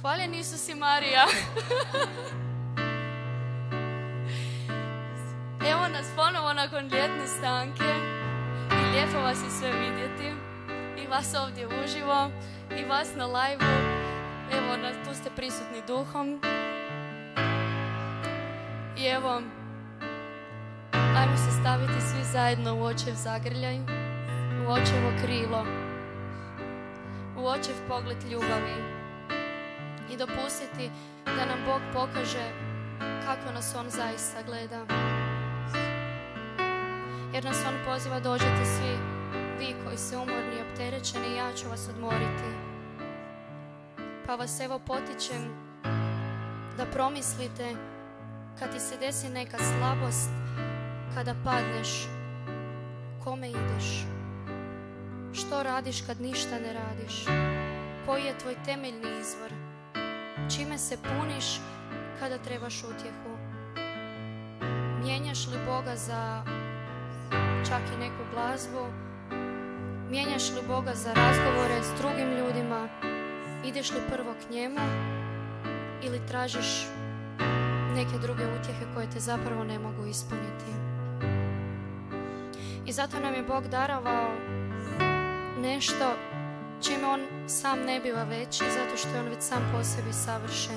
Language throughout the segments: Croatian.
Hvaljen Isus i Marija. Evo nas ponovo nakon ljetne stanke i lijepo vas je sve vidjeti. I vas ovdje uživo i vas na live-u. Evo, tu ste prisutni duhom. I evo, ajmo se staviti svi zajedno u očev zagrljaj, u očevo krilo, u očev pogled ljubavi i dopustiti da nam Bog pokaže kako nas On zaista gleda. Jer nas On poziva, dođete svi vi koji ste umorni i opterećeni, ja ću vas odmoriti. Pa vas evo potičem da promislite kad ti se desi neka slabost, kada padneš, kome ideš? Što radiš kad ništa ne radiš? Koji je tvoj temeljni izvor? Čime se puniš kada trebaš utjehu? Mijenjaš li Boga za čak i neku glazbu? Mijenjaš li Boga za razgovore s drugim ljudima? Ideš li prvo k njemu ili tražiš neke druge utjehe koje te zapravo ne mogu ispuniti? I zato nam je Bog darovao nešto čime On sam ne biva veći, zato što je On već sam po sebi savršen.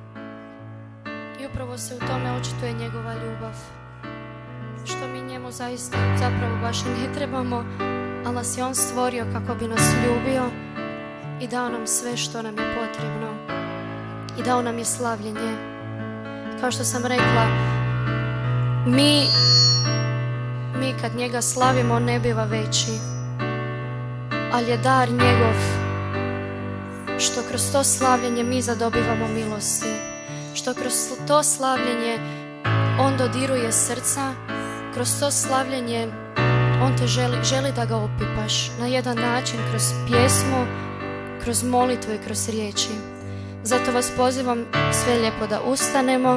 I upravo se u tome očituje njegova ljubav. Što mi njemu zapravo baš i ne trebamo, ali nas je On stvorio kako bi nas ljubio i dao nam sve što nam je potrebno. I dao nam je slavljenje. Kao što sam rekla, mi kad njega slavimo, On ne biva veći, ali je dar njegov što kroz to slavljenje mi zadobivamo milosti, što kroz to slavljenje On dodiruje srca, kroz to slavljenje On te želi da ga opipaš na jedan način, kroz pjesmu, kroz molitvu i kroz riječi. Zato vas pozivam sve lijepo da ustanemo.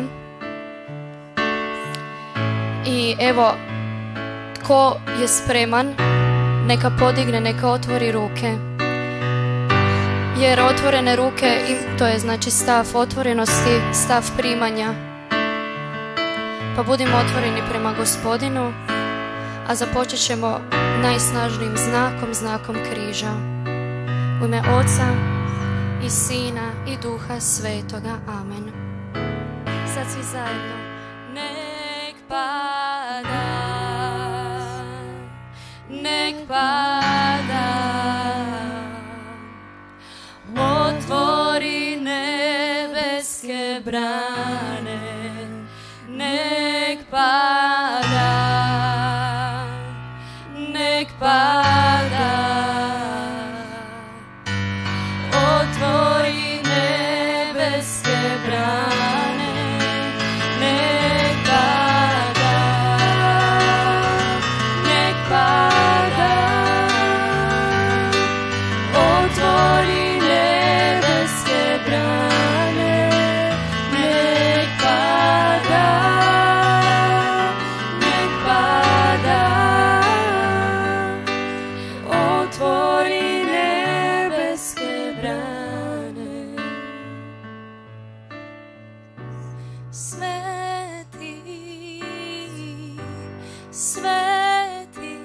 I evo, ko je spreman, neka podigne, neka otvori ruke. Jer otvorene ruke, to je znači stav otvorenosti, stav primanja. Pa budimo otvoreni prema Gospodinu, a započet ćemo najsnažnijim znakom križa. U ime Oca i Sina i Duha Svetoga. Amen. Sad svi zajedno. Nek pada, nek pada, otvori nebeske brane, nek pada, nek pada, otvori nebeske brane, nek pada, nek pada, otvori nebeske brane, nek pada, nek pada, otvori nebeske brane. Sveti, sveti,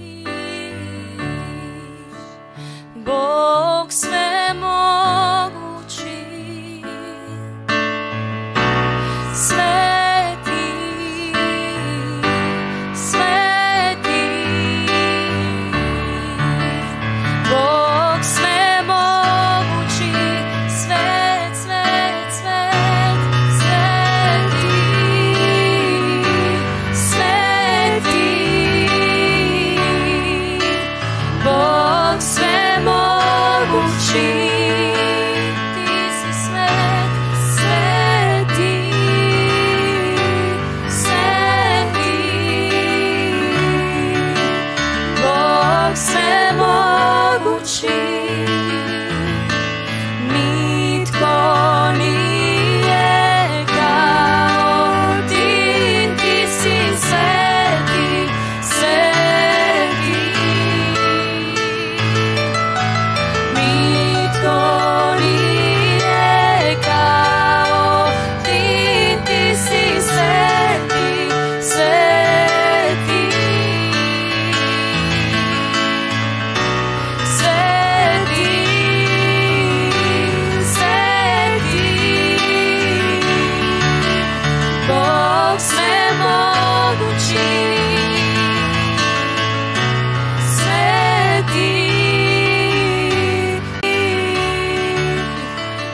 Bog svemogući, sveti, sveti, Bog svemogući, svet, svet, svet, sveti, sveti,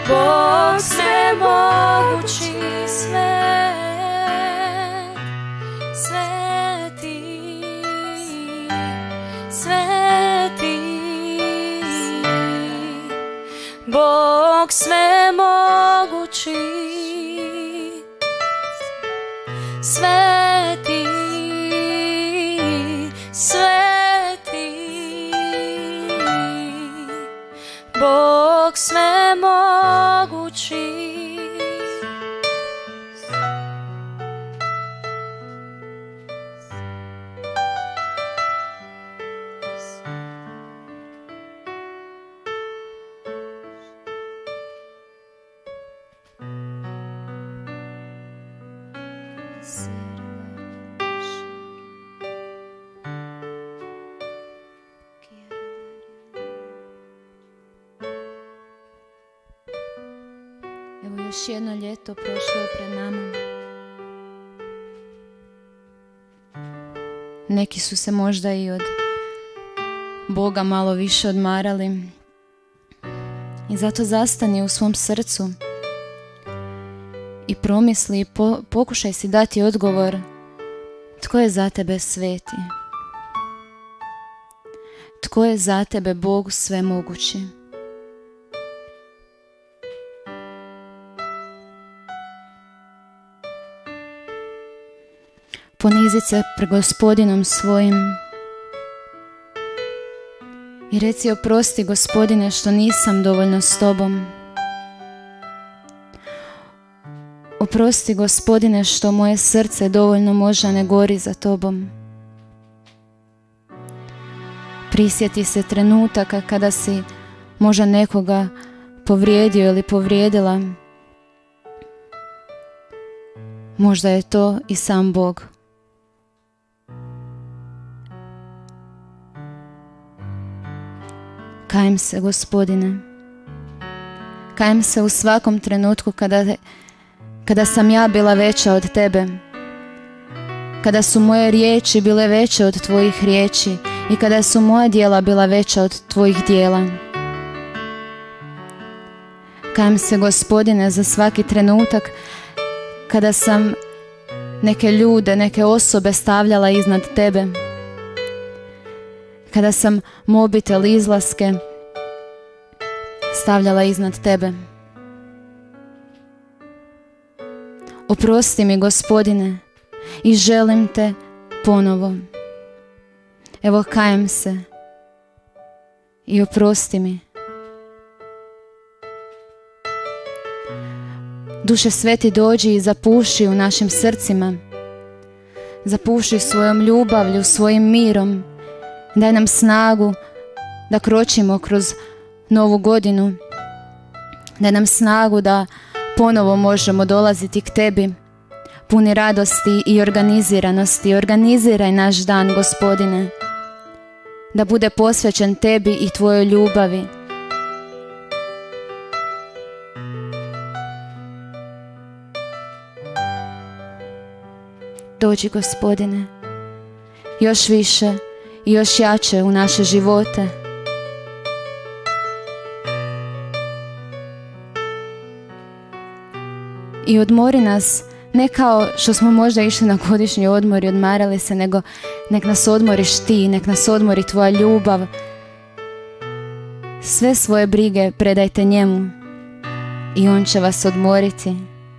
Bog svemogući, sveti, sveti, Bog svemogući, sveti, sveti, Bog svemogući. Evo, još jedno ljeto prošlo je pred nama. Neki su se možda i od Boga malo više odmarali. I zato zastani u svom srcu i promisli i pokušaj si dati odgovor tko je za tebe sveti. Tko je za tebe Bog svemogući. Ponizit se pred Gospodinom svojim i reci: oprosti, Gospodine, što nisam dovoljno s tobom. Oprosti, Gospodine, što moje srce dovoljno možda ne gori za tobom. Prisjeti se trenutaka kada si možda nekoga povrijedio ili povrijedila. Možda je to i sam Bog. Kajem se, Gospodine. Kajem se u svakom trenutku kada sam ja bila veća od tebe. Kada su moje riječi bile veće od tvojih riječi i kada su moja djela bila veća od tvojih djela. Kajem se, Gospodine, za svaki trenutak kada sam neke ljude, neke osobe stavljala iznad tebe. Kada sam mobitel, izlaske stavljala iznad tebe. Oprosti mi, Gospodine, i želim te ponovo. Evo, kajem se i oprosti mi. Duše Sveti, dođi i zapuši u našim srcima. Zapuši svojom ljubavlju, svojim mirom. Daj nam snagu da kročimo kroz novu godinu. Daj nam snagu da ponovo možemo dolaziti k tebi, puni radosti i organiziranosti. Organiziraj naš dan, Gospodine, da bude posvećen tebi i tvojoj ljubavi. Dođi, Gospodine, još više i još jače u naše živote. I odmori nas, ne kao što smo možda išli na godišnji odmor i odmarali se, nego nek nas odmoriš ti, nek nas odmori tvoja ljubav. Sve svoje brige predajte njemu i on će vas odmoriti.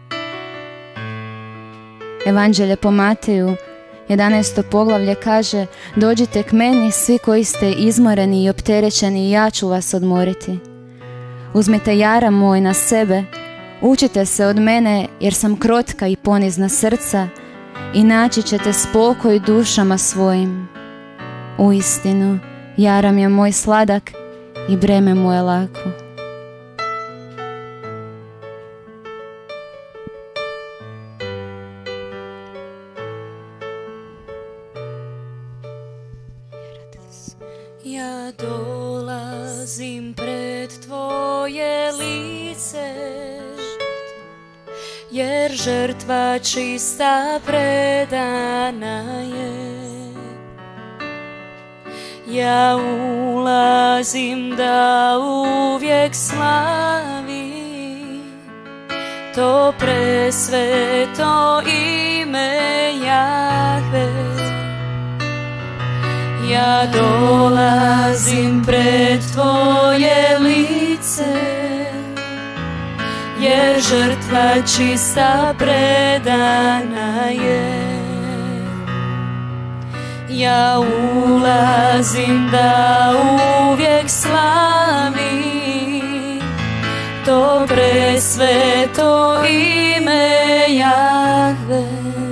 Evanđelje po Mateju 11. poglavlje kaže: dođite k meni svi koji ste izmoreni i opterećeni i ja ću vas odmoriti. Uzmite jaram moj na sebe, učite se od mene jer sam krotka i ponizna srca i naći ćete spokoj dušama svojim. Uistinu, jaram je moj sladak i breme moje lako. Ja dolazim pred tvoje lice, jer žrtva čista predana je. Ja ulazim da uvijek slavim to presveto ime Jahve. Ja dolazim pred tvoje lice, jer žrtva čista predana je. Ja ulazim da uvijek slavim to presveto ime Jahve.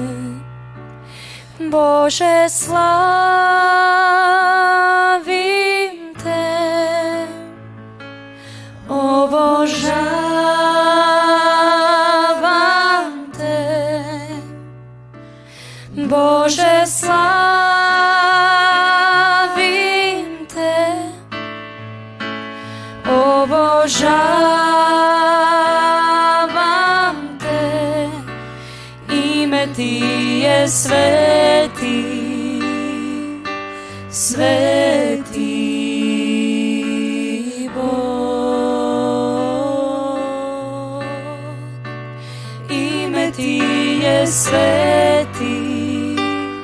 Bože, slavim te, obožavam te. Bože, slavim te, obožavam te. Ime ti je sveti, sveti Bog. Ime ti je sveti,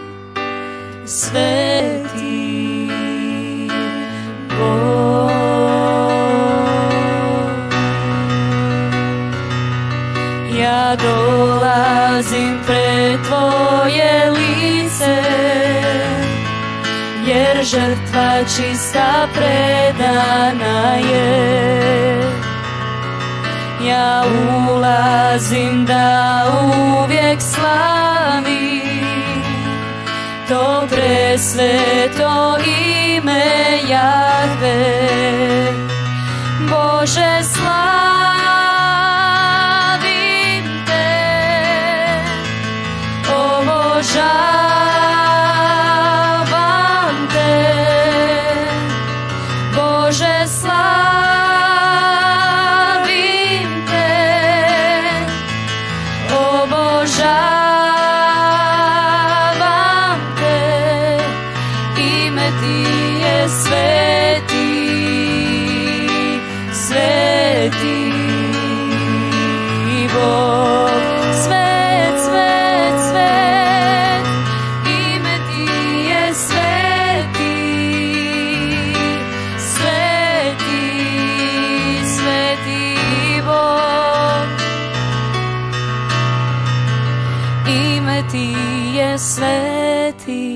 sveti Bog. Ja dolazim pred tvoje lice, jer žrtva čista predana je. Ja ulazim da uvijek slavim to presveto ime Jahve. Bože, slavim te, obožavam te. Bože, slavim te, obožavam te. Ime ti je sveti, sveti Bog. Svet, svet, svet, ime ti je sveti, sveti, sveti Bog. Ime ti je sveti,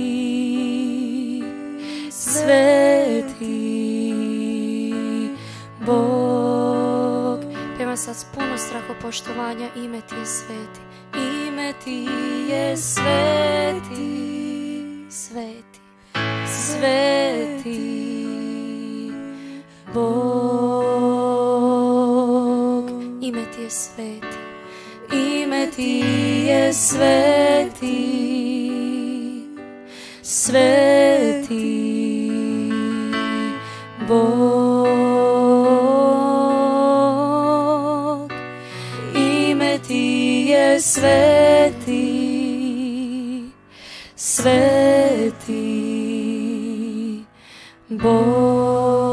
sveti Bog. Pjevam sad s puno strahopoštovanja. Ime ti je sveti, ime ti je sveti, sveti, sveti Bog. Ime ti je sveti, ime ti je sveti, sveti Bog. Ime ti je sveti, sveti Bog.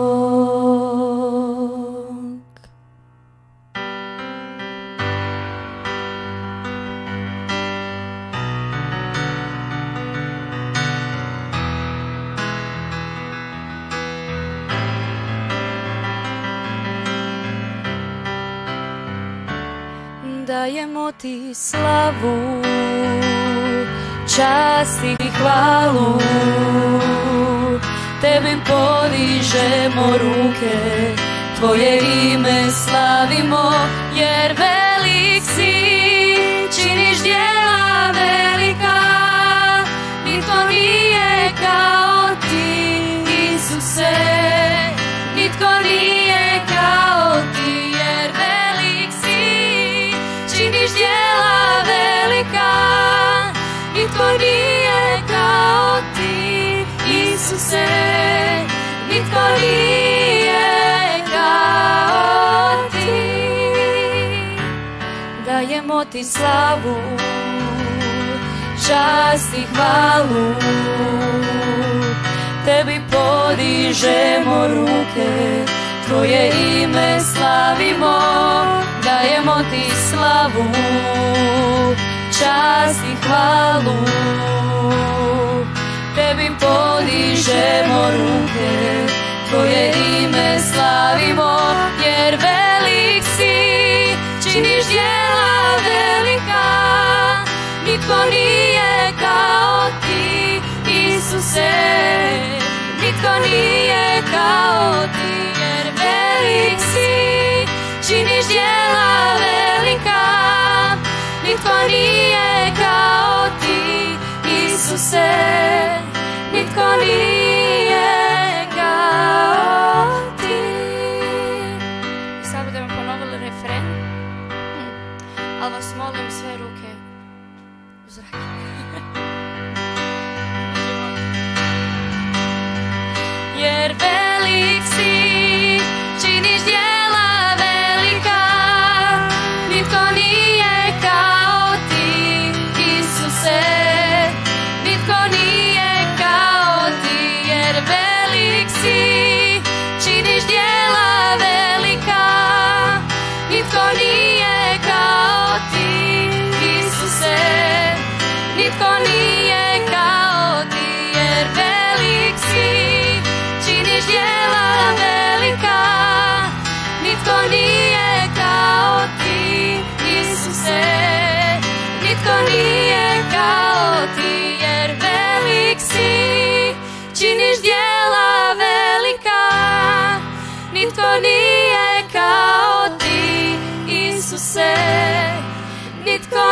Dajemo ti slavu, čast i hvalu, tebi podižemo ruke, tvoje ime slavimo, jer velik si, činiš djela velika, nitko nije kao ti, Isuse, nitko nije kao ti, jer velik si, činiš djela velika, nitko nije kao ti, Isuse, nitko nije kao ti. Dajemo ti slavu, čast i hvalu, tebi podižemo ruke, tvoje ime slavimo, dajemo podižemo ti slavu, čast i hvalu. Tebi podižemo ruke, tvoje ime slavimo, jer velik si, činiš djela velika. Nitko nije kao ti, Isuse, nitko nije kao ti, jer velik si, činiš djela velika. Nitko nije kao ti, Isuse, nitko nije kao ti. I sad budemo ponovili refren, ali vas molim sve ruke u zrak. Jer velik si, činiš djela velika. Nitko nije kao ti, Isuse, nitko nije kao ti, jer velik si, činiš djela velika. Nitko nije kao ti, Isuse, nitko nije kao ti, jer velik si, činiš djela velika. Nitko nije kao ti, Isuse, nitko nije kao ti, jer velik si, činiš djela velika. Nitko nije kao ti, Isuse, nitko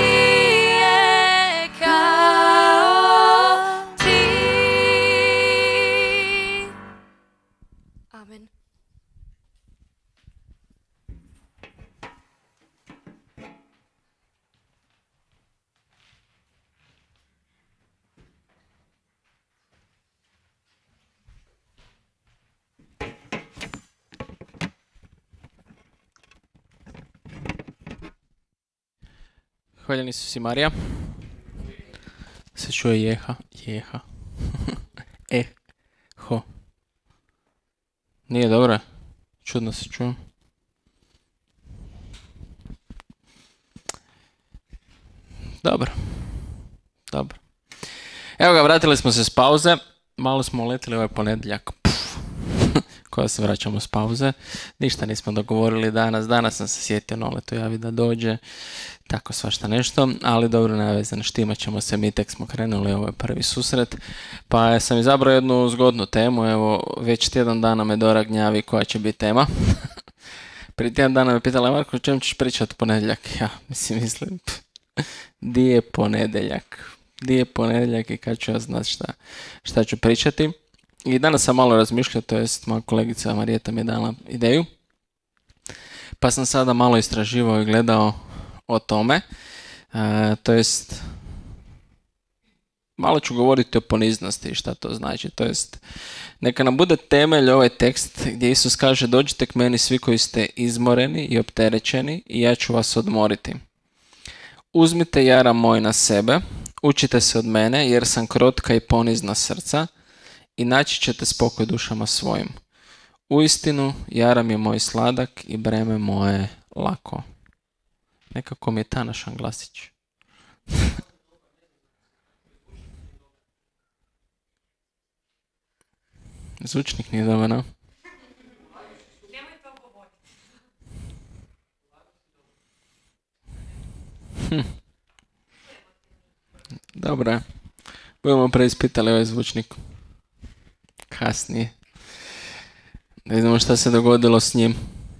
nije kao ti. Amen. Hvaljen Isus i Marija. Se čuje jeha. Ho. Nije dobro? Čudno se čuje. Dobro. Evo ga, vratili smo se s pauze. Malo smo uletili ovaj ponedjeljak. Koja se vraćamo s pauze. Ništa nismo dogovorili danas. Danas sam se sjetio Noletu javi da dođe. Tako svašta nešto. Ali dobro, nevezano, štimat ćemo se. Mi tek smo krenuli, ovo je prvi susret. Pa sam izabrao jednu zgodnu temu. Evo, već tjedan dana me Dora gnjavi koja će biti tema. Prije tjedan dana me pitala, Marko, o čem ćeš pričati ponedjeljak? Ja mislim, di je ponedjeljak i kad ću ja znati šta ću pričati. I danas sam malo razmišljao, to jest moja kolegica Marijeta mi je dala ideju. Pa sam sada malo istraživao i gledao o tome. To jest, malo ću govoriti o poniznosti i šta to znači. To jest, neka nam bude temelj ovaj tekst gdje Isus kaže: dođite k meni svi koji ste izmoreni i opterećeni i ja ću vas odmoriti. Uzmite jaram moj na sebe, učite se od mene jer sam krotka i ponizna srca i naći ćete spokoj dušama svojim. Uistinu, jaram je moj sladak i breme moje lako. Nekako mi je tanašan glasić. Zvučnik nije dobar, no? Dobro. Budemo preispitali ovaj zvučnik kasnije. Ne znamo šta se dogodilo s njim.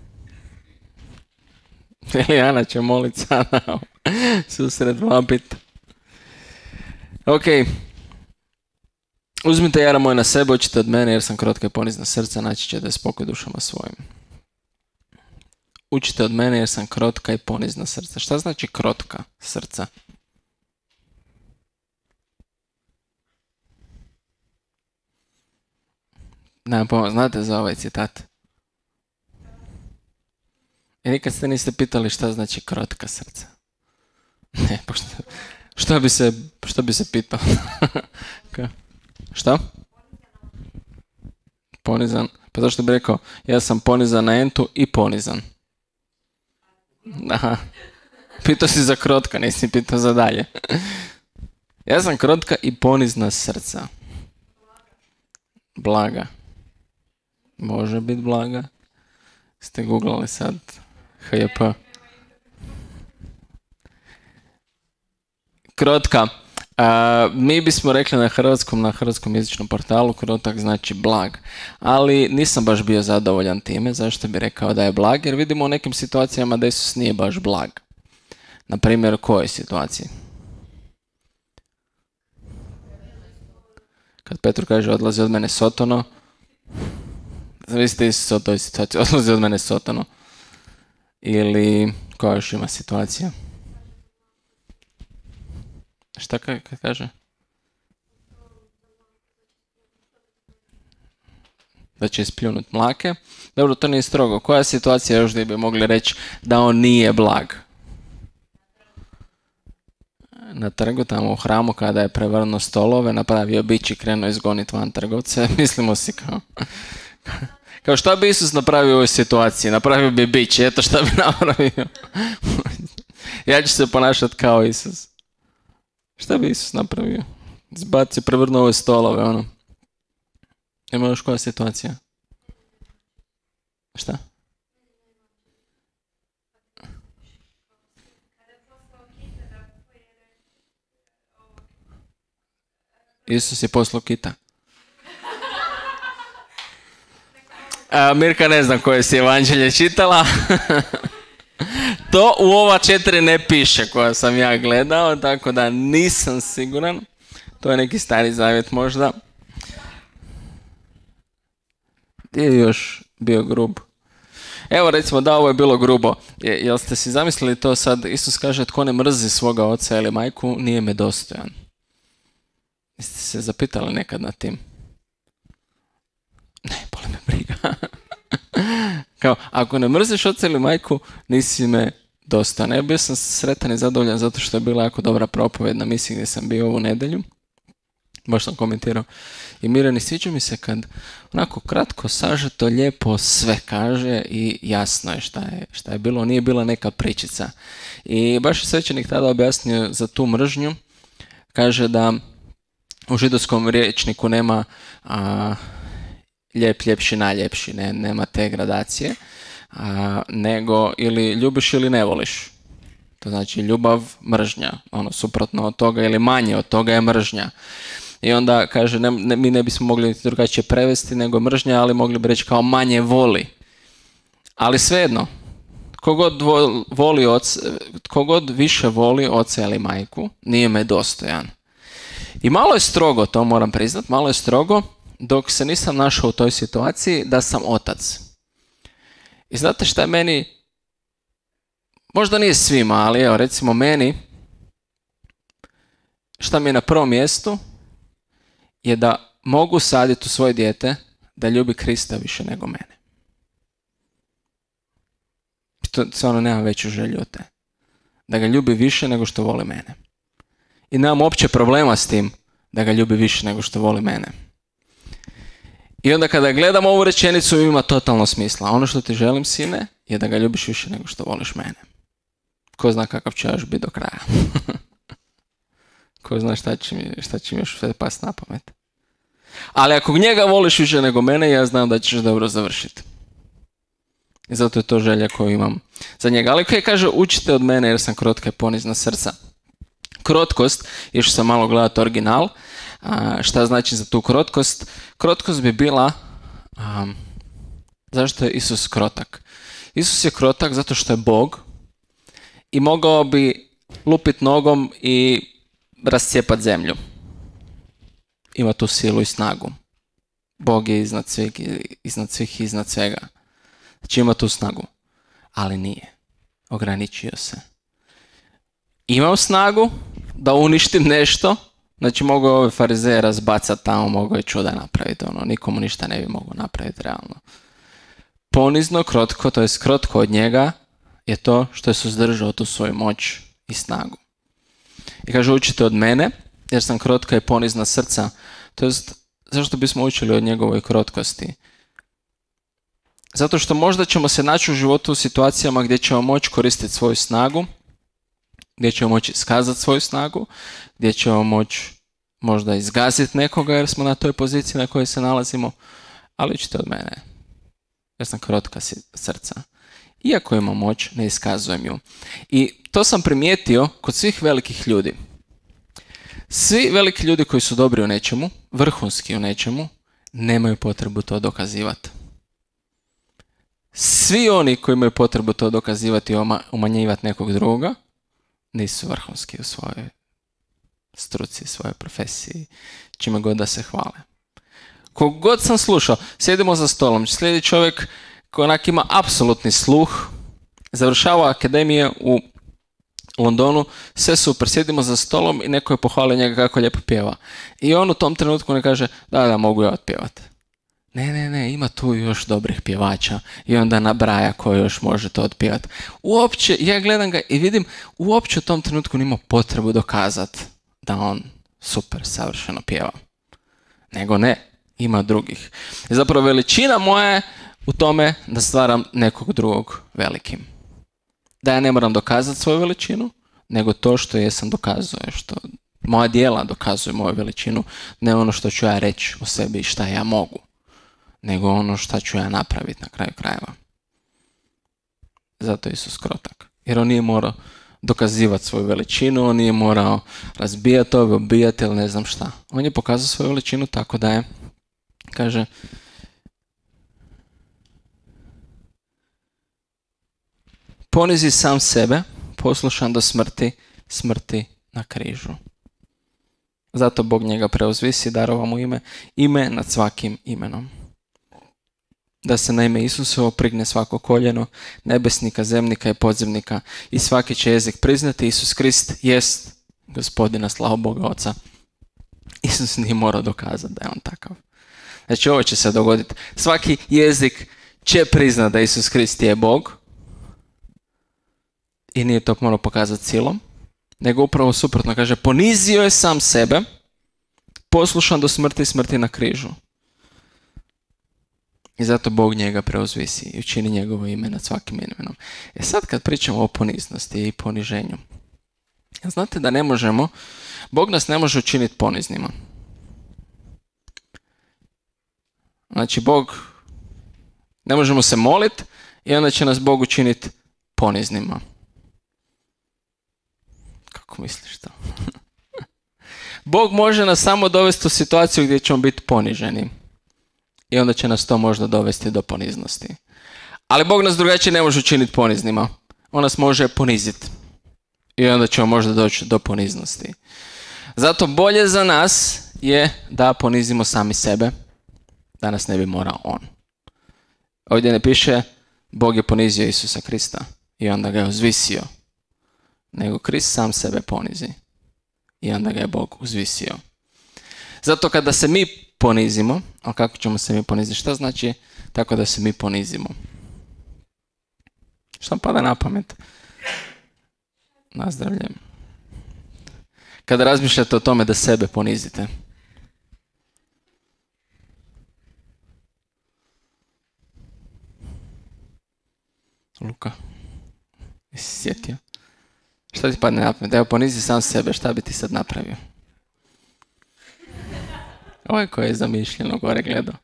Elijana će molit sada susret vapit. Ok. Uzmite jaram moj na sebe, učite od mene jer sam krotka i ponizna srca, naći ćete spokoj dušama svojim. Učite od mene jer sam krotka i ponizna srca. Šta znači krotka srca? Nemam pojma, znate za ovaj citat? I nikad ste niste pitali šta znači krotka srca. Ne, pa što bi se pitao? Šta? Ponizan. Pa zašto bi rekao, ja sam ponizan na entu i ponizan. Aha. Pitao si za krotka, nisi pitao za dalje. Ja sam krotka i ponizna srca. Blaga. Može biti blaga. Ste googlali sad HJP. Krotka. Mi bismo rekli na hrvatskom jezičnom portalu krotak znači blag. Ali nisam baš bio zadovoljan time. Zašto bi rekao da je blag? Jer vidimo u nekim situacijama da Isus nije baš blag. Na primjer, u kojoj situaciji? Kad Petru kaže odlazi od mene Sotono, zamislite Isus u toj situaciji, odlazi od mene Sotono. Ili koja još ima situacija? Šta kaže? Da će ispljunut mlake. Dobro, to nije strogo. Koja situacija još da bi mogli reći da on nije blag? Na trgu, tamo u hramu, kada je prevrnuo stolove, napravio bič i krenuo izgoniti van trgovce. Mislimo si kao šta bi Isus napravio u ovoj situaciji? Napravio bi bič, eto šta bi napravio. Ja ću se ponašati kao Isus. Šta bi Isus napravio? Zbacio, prevrnuo ove stolove, ono. Ima još koja situacija? Šta? Isus je poslao kita. Mirka ne znam koje si evanđelje čitala. To u ova 4 ne piše koja sam ja gledao, tako da nisam siguran. To je neki stari zavjet možda. Gdje je još bio grub? Evo recimo da ovo je bilo grubo. Jel ste si zamislili to sad? Isus kaže tko ne mrzi svoga oca ili majku nije me dostojan. Jeste se zapitali nekad nad tim? Ne, boli me briga. Kao, ako ne mrziš oca ili majku, nisi me dostojan. Ja bio sam sretan i zadovoljan zato što je bila jako dobra propoved na misiji gdje sam bio ovu nedjelju. Baš sam komentirao. I Mirjani, sviđa mi se kad onako kratko, sažeto, lijepo sve kaže i jasno je šta je bilo. Nije bila neka pričica. I baš je svećenik tada objasnio za tu mržnju. Kaže da u židovskom rječniku nema lijep, ljepši, najljepši, nema te gradacije, nego ili ljubiš ili ne voliš. To znači ljubav, mržnja, ono suprotno od toga ili manje od toga je mržnja. I onda kaže, mi ne bismo mogli drugačije prevesti nego mržnja, ali mogli bi reći kao manje voli. Ali svejedno, kogod više voli oca ili majku, nije me dostojan. I malo je strogo, to moram priznat, malo je strogo, dok se nisam našao u toj situaciji da sam otac. I znate šta je meni, možda nije svima, ali evo recimo meni, šta mi je na prvom mjestu, je da mogu saditi u svoje dijete da ljubi Krista više nego mene. To stvarno nemam veću želju od te. Da ga ljubi više nego što voli mene. I nemam uopće problema s tim da ga ljubi više nego što voli mene. I onda kada gledam ovu rečenicu ima totalno smisla. Ono što ti želim, sine, je da ga ljubiš više nego što voliš mene. Ko zna kakav će još biti do kraja. Ko zna šta će mi još sve past na pamet. Ali ako njega voliš više nego mene, ja znam da ćeš dobro završiti. I zato je to želja koju imam za njega. Ali koji kaže, učite od mene jer sam krotka i ponizna srca. Krotkost, još sam malo gledati original, šta znači za tu krotkost? Krotkost bi bila, zašto je Isus krotak? Isus je krotak zato što je Bog i mogao bi lupit nogom i rascijepat zemlju. Ima tu silu i snagu. Bog je iznad svih i iznad svega. Znači ima tu snagu, ali nije. Ograničio se. Imao snagu da uništim nešto, znači mogu ove farizeje razbacati tamo, mogu je čuda napraviti, nikomu ništa ne bi mogao napraviti realno. Ponizno, krotko, to je krotko od njega, je to što je suzdržao tu svoju moć i snagu. I kaže, učite od mene, jer sam krotka i ponizna srca, to jest, zašto bismo učili od njegovoj krotkosti? Zato što možda ćemo se naći u životu u situacijama gdje ćemo moći koristiti svoju snagu, gdje ćemo moći iskazati svoju snagu, gdje ćemo moći možda izgaziti nekoga jer smo na toj poziciji na kojoj se nalazimo, ali učite od mene. Ja sam krotka srca. Iako imam moć, ne iskazujem ju. I to sam primijetio kod svih velikih ljudi. Svi veliki ljudi koji su dobri u nečemu, vrhunski u nečemu, nemaju potrebu to dokazivati. Svi oni koji imaju potrebu to dokazivati i umanjivati nekog druga, nisu vrhunski u svojoj struci, svojoj profesiji, čime god da se hvale. Kog god sam slušao, sjedimo za stolom, slijedi čovjek koji onak ima apsolutni sluh, završava akademije u Londonu, sve super, sjedimo za stolom i neko je pohvalio njega kako lijepo pjeva. I on u tom trenutku ne kaže, da, mogu ja otpjevati. Ne, ima tu još dobrih pjevača i onda nabraja ko još može to otpjevati. Uopće, ja gledam ga i vidim, uopće u tom trenutku nima potrebu dokazati da on super, savršeno pjeva. Nego ne, ima drugih. I zapravo veličina moja je u tome da stvaram nekog drugog velikim. Da ja ne moram dokazati svoju veličinu, nego to što jesam dokazuje, što moja djela dokazuju moju veličinu, ne ono što ću ja reći o sebi i šta ja mogu, nego ono što ću ja napraviti na kraju krajeva. Zato je Isus krotak. Jer on nije morao dokazivati svoju veličinu, on nije morao razbijati ove, obijati ili ne znam šta. On je pokazao svoju veličinu tako da je, kaže, ponizi sam sebe, poslušan do smrti na križu. Zato Bog njega preuzvisi, darova mu ime nad svakim imenom. Da se na ime Isusovo prigne svako koljeno, nebesnika, zemnika i podzemnika, i svaki će jezik priznati Isus Krist jest Gospodina, slava Boga Oca. Isus nije morao dokazati da je on takav. Znači ovo će se dogoditi. Svaki jezik će priznati da Isus Krist je Bog i nije to morao pokazati silom, nego upravo suprotno, kaže, ponizio je sam sebe, poslušan do smrti na križu. I zato Bog njega preuzvisi i učini njegovo ime nad svakim imenom. Sad kad pričamo o poniznosti i poniženju, znate da ne možemo, Bog nas ne može učiniti poniznima. Znači Bog, ne možemo se moliti i onda će nas Bog učiniti poniznima. Kako misliš to? Bog može nas samo dovesti u situaciju gdje ćemo biti poniženi. I onda će nas to možda dovesti do poniznosti. Ali Bog nas drugačije ne može učiniti poniznima. On nas može poniziti. I onda ćemo možda doći do poniznosti. Zato bolje za nas je da ponizimo sami sebe, da nas ne bi morao on. Ovdje ne piše Bog je ponizio Isusa Krista i onda ga je uzvisio. Nego Krist sam sebe ponizi. I onda ga je Bog uzvisio. Zato kada se mi ponizimo, a kako ćemo se mi poniziti? Šta znači tako da se mi ponizimo? Šta pada na pamet? Nazdravljem. Kada razmišljate o tome da sebe ponizite. Luka, jesi sjetio? Šta ti padne na pamet? Evo, ponizi sam sebe, šta bi ti sad napravio? Ovaj koji je zamišljeno gore gledao.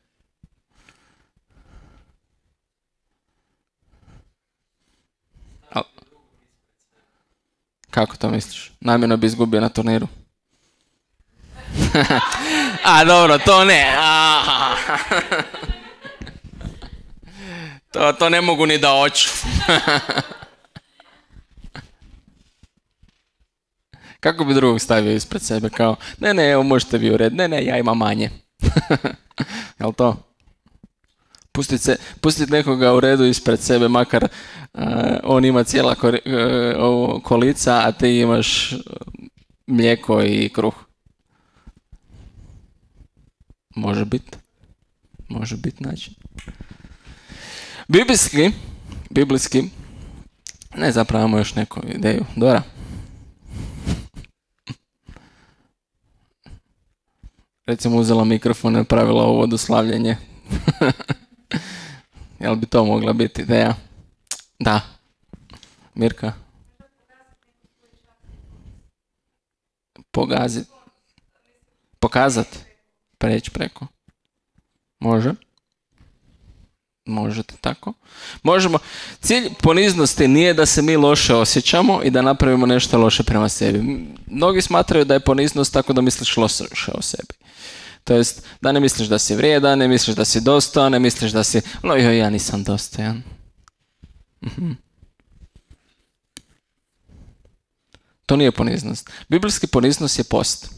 Kako to misliš? Namjerno bi izgubio na turniru. A dobro, to ne. To ne mogu ni da hoću. Kako bi drugog stavio ispred sebe kao, ne, evo možete vi u red, ne, ja imam manje. Jel to? Pustiti nekoga u redu ispred sebe, makar on ima cijela kolica, a ti imaš mlijeko i kruh. Može biti način. Biblijski, ne, zapravo imamo još neku ideju. Dora. Recimo uzela mikrofon i napravila ovo vodoslavljenje. Jel bi to mogla biti ideja? Da. Mirka? Pogazit. Pokazat. Preći preko. Može. Možete tako. Možemo. Cilj poniznosti nije da se mi loše osjećamo i da napravimo nešto loše prema sebi. Mnogi smatraju da je poniznost tako da misliš loše o sebi. To jest, da ne misliš da si vrijedan, ne misliš da si dostojan, ne misliš da si... ja nisam dostojan. To nije poniznost. Biblijski poniznost je post.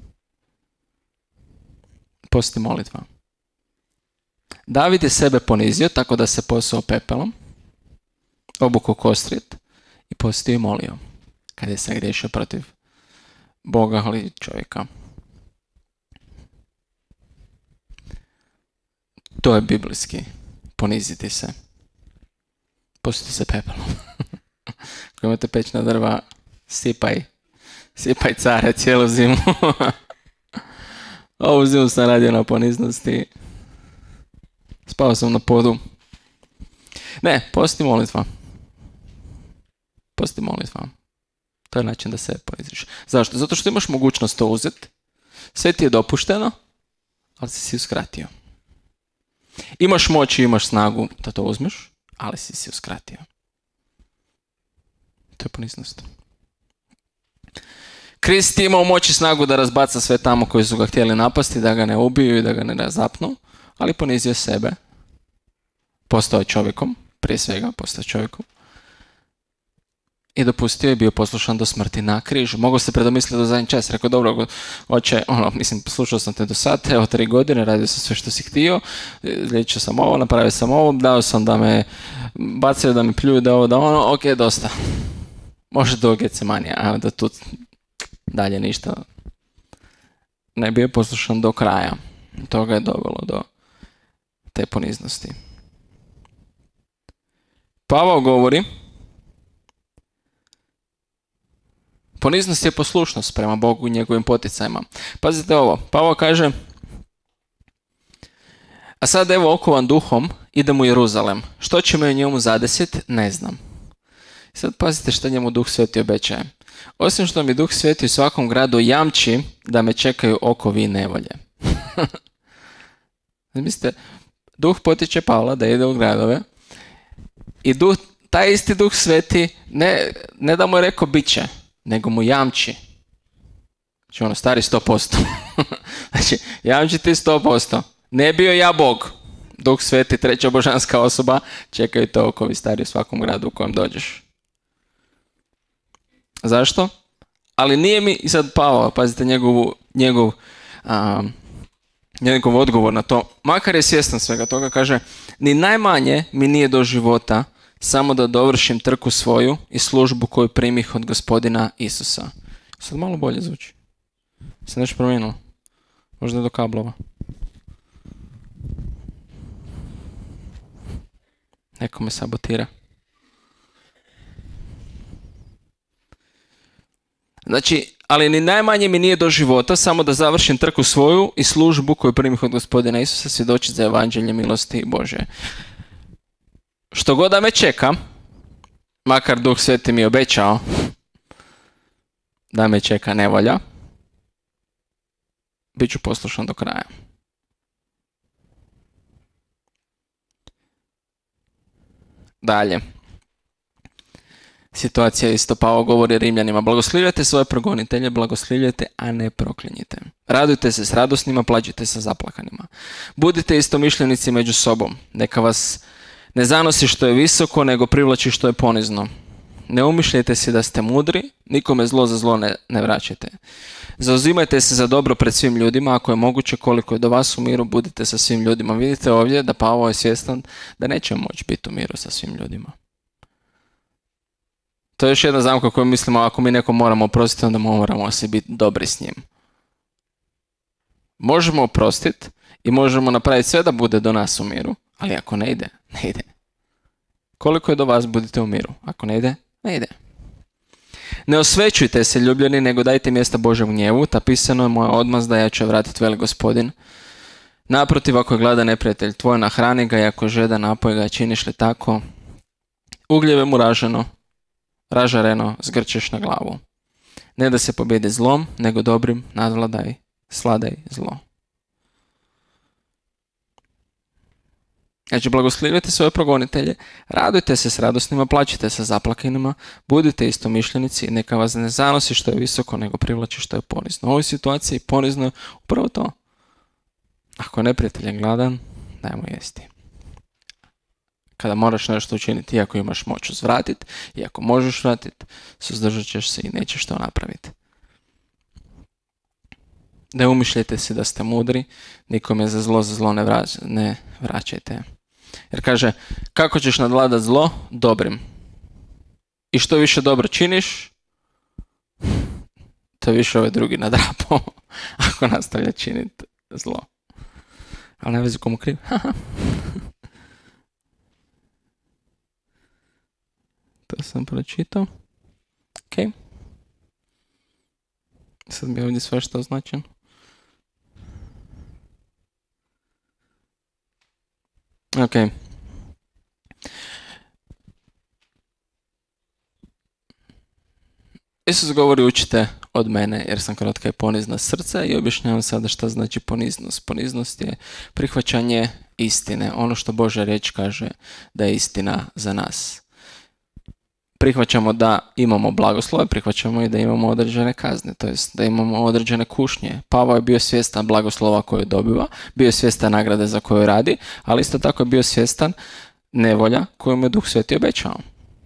Post i molitva. David je sebe ponizio tako da se posuo pepelom, obuko kostrijet i postio i molio kad je se griješio protiv Boga ili čovjeka. To je biblijski poniziti se. Postiti se pepelom. Ako imate pećna drva, sipaj care cijelu zimu. Ovu zimu sam radio na poniznosti. Spao sam na podu. Ne, posti molitva. Posti molitva. To je način da se poniziš. Zašto? Zato što imaš mogućnost to uzeti. Sve ti je dopušteno, ali si uskratio. Imaš moć i imaš snagu da to uzmeš, ali si uskratio. To je poniznost. Krist je imao moć i snagu da razbaca sve tamo koji su ga htjeli napasti, da ga ne ubiju i da ga ne razapnu, ali ponizio sebe. Postao je čovjekom, prije svega postao je čovjekom. I dopustio je bio poslušan do smrti na križu. Mogu se predomisliti do zadnji čas. Rekao, dobro, oče, slušao sam te do sad, evo 3 godine, radio sam sve što si htio, liječio sam ovo, napravio sam ovo, dao sam da me bacaju, da mi pljuju, da ovo, da ono, ok, dosta. Može do Getsemanija, a da tu dalje ništa. Ne bio poslušan do kraja. Toga je dovelo do te poniznosti. Pavao govori, poniznost je poslušnost prema Bogu i njegovim poticajima. Pazite ovo, Pavao kaže, a sad evo okovan duhom, idem u Jeruzalem. Što će me u njemu zadesit? Ne znam. I sad pazite što njemu Duh Sveti obećaje. Osim što mi Duh Sveti u svakom gradu jamči da me čekaju okovi i nevolje. Mislite, Duh potiče Pavla da ide u gradove i taj isti Duh Sveti ne da mu je rekao bit će, nego mu jamči. Znači stari 100%. Znači, jamči ti 100%. Ne bio ja Bog. Duh Sveti, treća božanska osoba, čekaju te okovi stari u svakom gradu u kojem dođeš. Zašto? Ali nije mi, i sad Pavao, pazite njegov odgovor na to, makar je svjestan svega toga, kaže, ni najmanje mi nije do života samo da dovršim trku svoju i službu koju primih od Gospodina Isusa. Sad malo bolje zvuči. Se nešto promijenilo? Možda do kablova. Neko me sabotira. Znači, ali ni najmanje mi nije do života samo da završim trku svoju i službu koju primih od Gospodina Isusa, svjedočiti za evanđelje milosti Božje. Što god da me čeka, makar Duh Sveti mi obećao da me čeka nevolja, bit ću poslušan do kraja. Dalje. Situacija isto, Pavao govori Rimljanima, blagoslivljajte svoje progonitelje, blagoslivljajte, a ne proklinjite. Radujte se s radosnima, plačite sa zaplakanima. Budite istomišljenici među sobom, neka vas ne zanosi što je visoko, nego privlači što je ponizno. Ne umišljajte si da ste mudri, nikome zlo za zlo ne vraćajte. Zauzimajte se za dobro pred svim ljudima, ako je moguće, koliko je do vas u miru, budite sa svim ljudima. Vidite ovdje da Pavao je svjestan da neće moći biti u miru sa svim ljudima. To je još jedna zamka koju mislimo, ako mi nekom moramo oprostiti, onda moramo se biti dobri s njim. Možemo oprostiti i možemo napraviti sve da bude do nas u miru, ali ako ne ide, ne ide. Koliko je do vas, budite u miru. Ako ne ide, ne ide. Ne osvećujte se, ljubljeni, nego dajte mjesta Božjem gnjevu, ta pisano je moja odmazda, ja ću vratiti, veli Gospodin. Naprotiv, ako je gladan neprijatelj tvoj, nahrani ga, i ako je žedan, napoj ga, činiš li tako, ugljeve mu ražareno zgrčeš na glavu. Ne da se pobjedi zlom, nego dobrim nadvladaj, sladaj zlo. Znači, blagoslivite svoje progonitelje, radujte se s radosnima, plačite sa zaplakanima, budite istomišljenici, neka vas ne zanosi što je visoko, nego privlači što je ponizno. U ovoj situaciji ponizno je upravo to. Ako je neprijatelj gladan, daj mu jesti. Kada moraš nešto učiniti, iako imaš moć uzvratiti, iako možeš vratiti, suzdržat ćeš se i nećeš to napraviti. Ne umišljajte se da ste mudri, nikome za zlo ne vraćajte. Jer kaže, kako ćeš nadvladati zlo? Dobrim. I što više dobro činiš, to više ovaj drugi nadrapao, ako nastavlja činiti zlo. Ali ne vezi komu kriv. To sam pročitao. Ok. Sad mi je ovdje sve što označeno. Ok. Isus govori, učite od mene jer sam krotka i ponizna srca, i objašnjavam sada šta znači poniznost. Poniznost je prihvaćanje istine. Ono što Božja riječ kaže da je istina za nas. Prihvaćamo da imamo blagoslove, prihvaćamo i da imamo određene kazne, to jest da imamo određene kušnje. Pavao je bio svjestan blagoslova koje dobiva, bio je svjestan nagrade za koju radi, ali isto tako je bio svjestan nevolja koju mu je Duh Sveti obećao.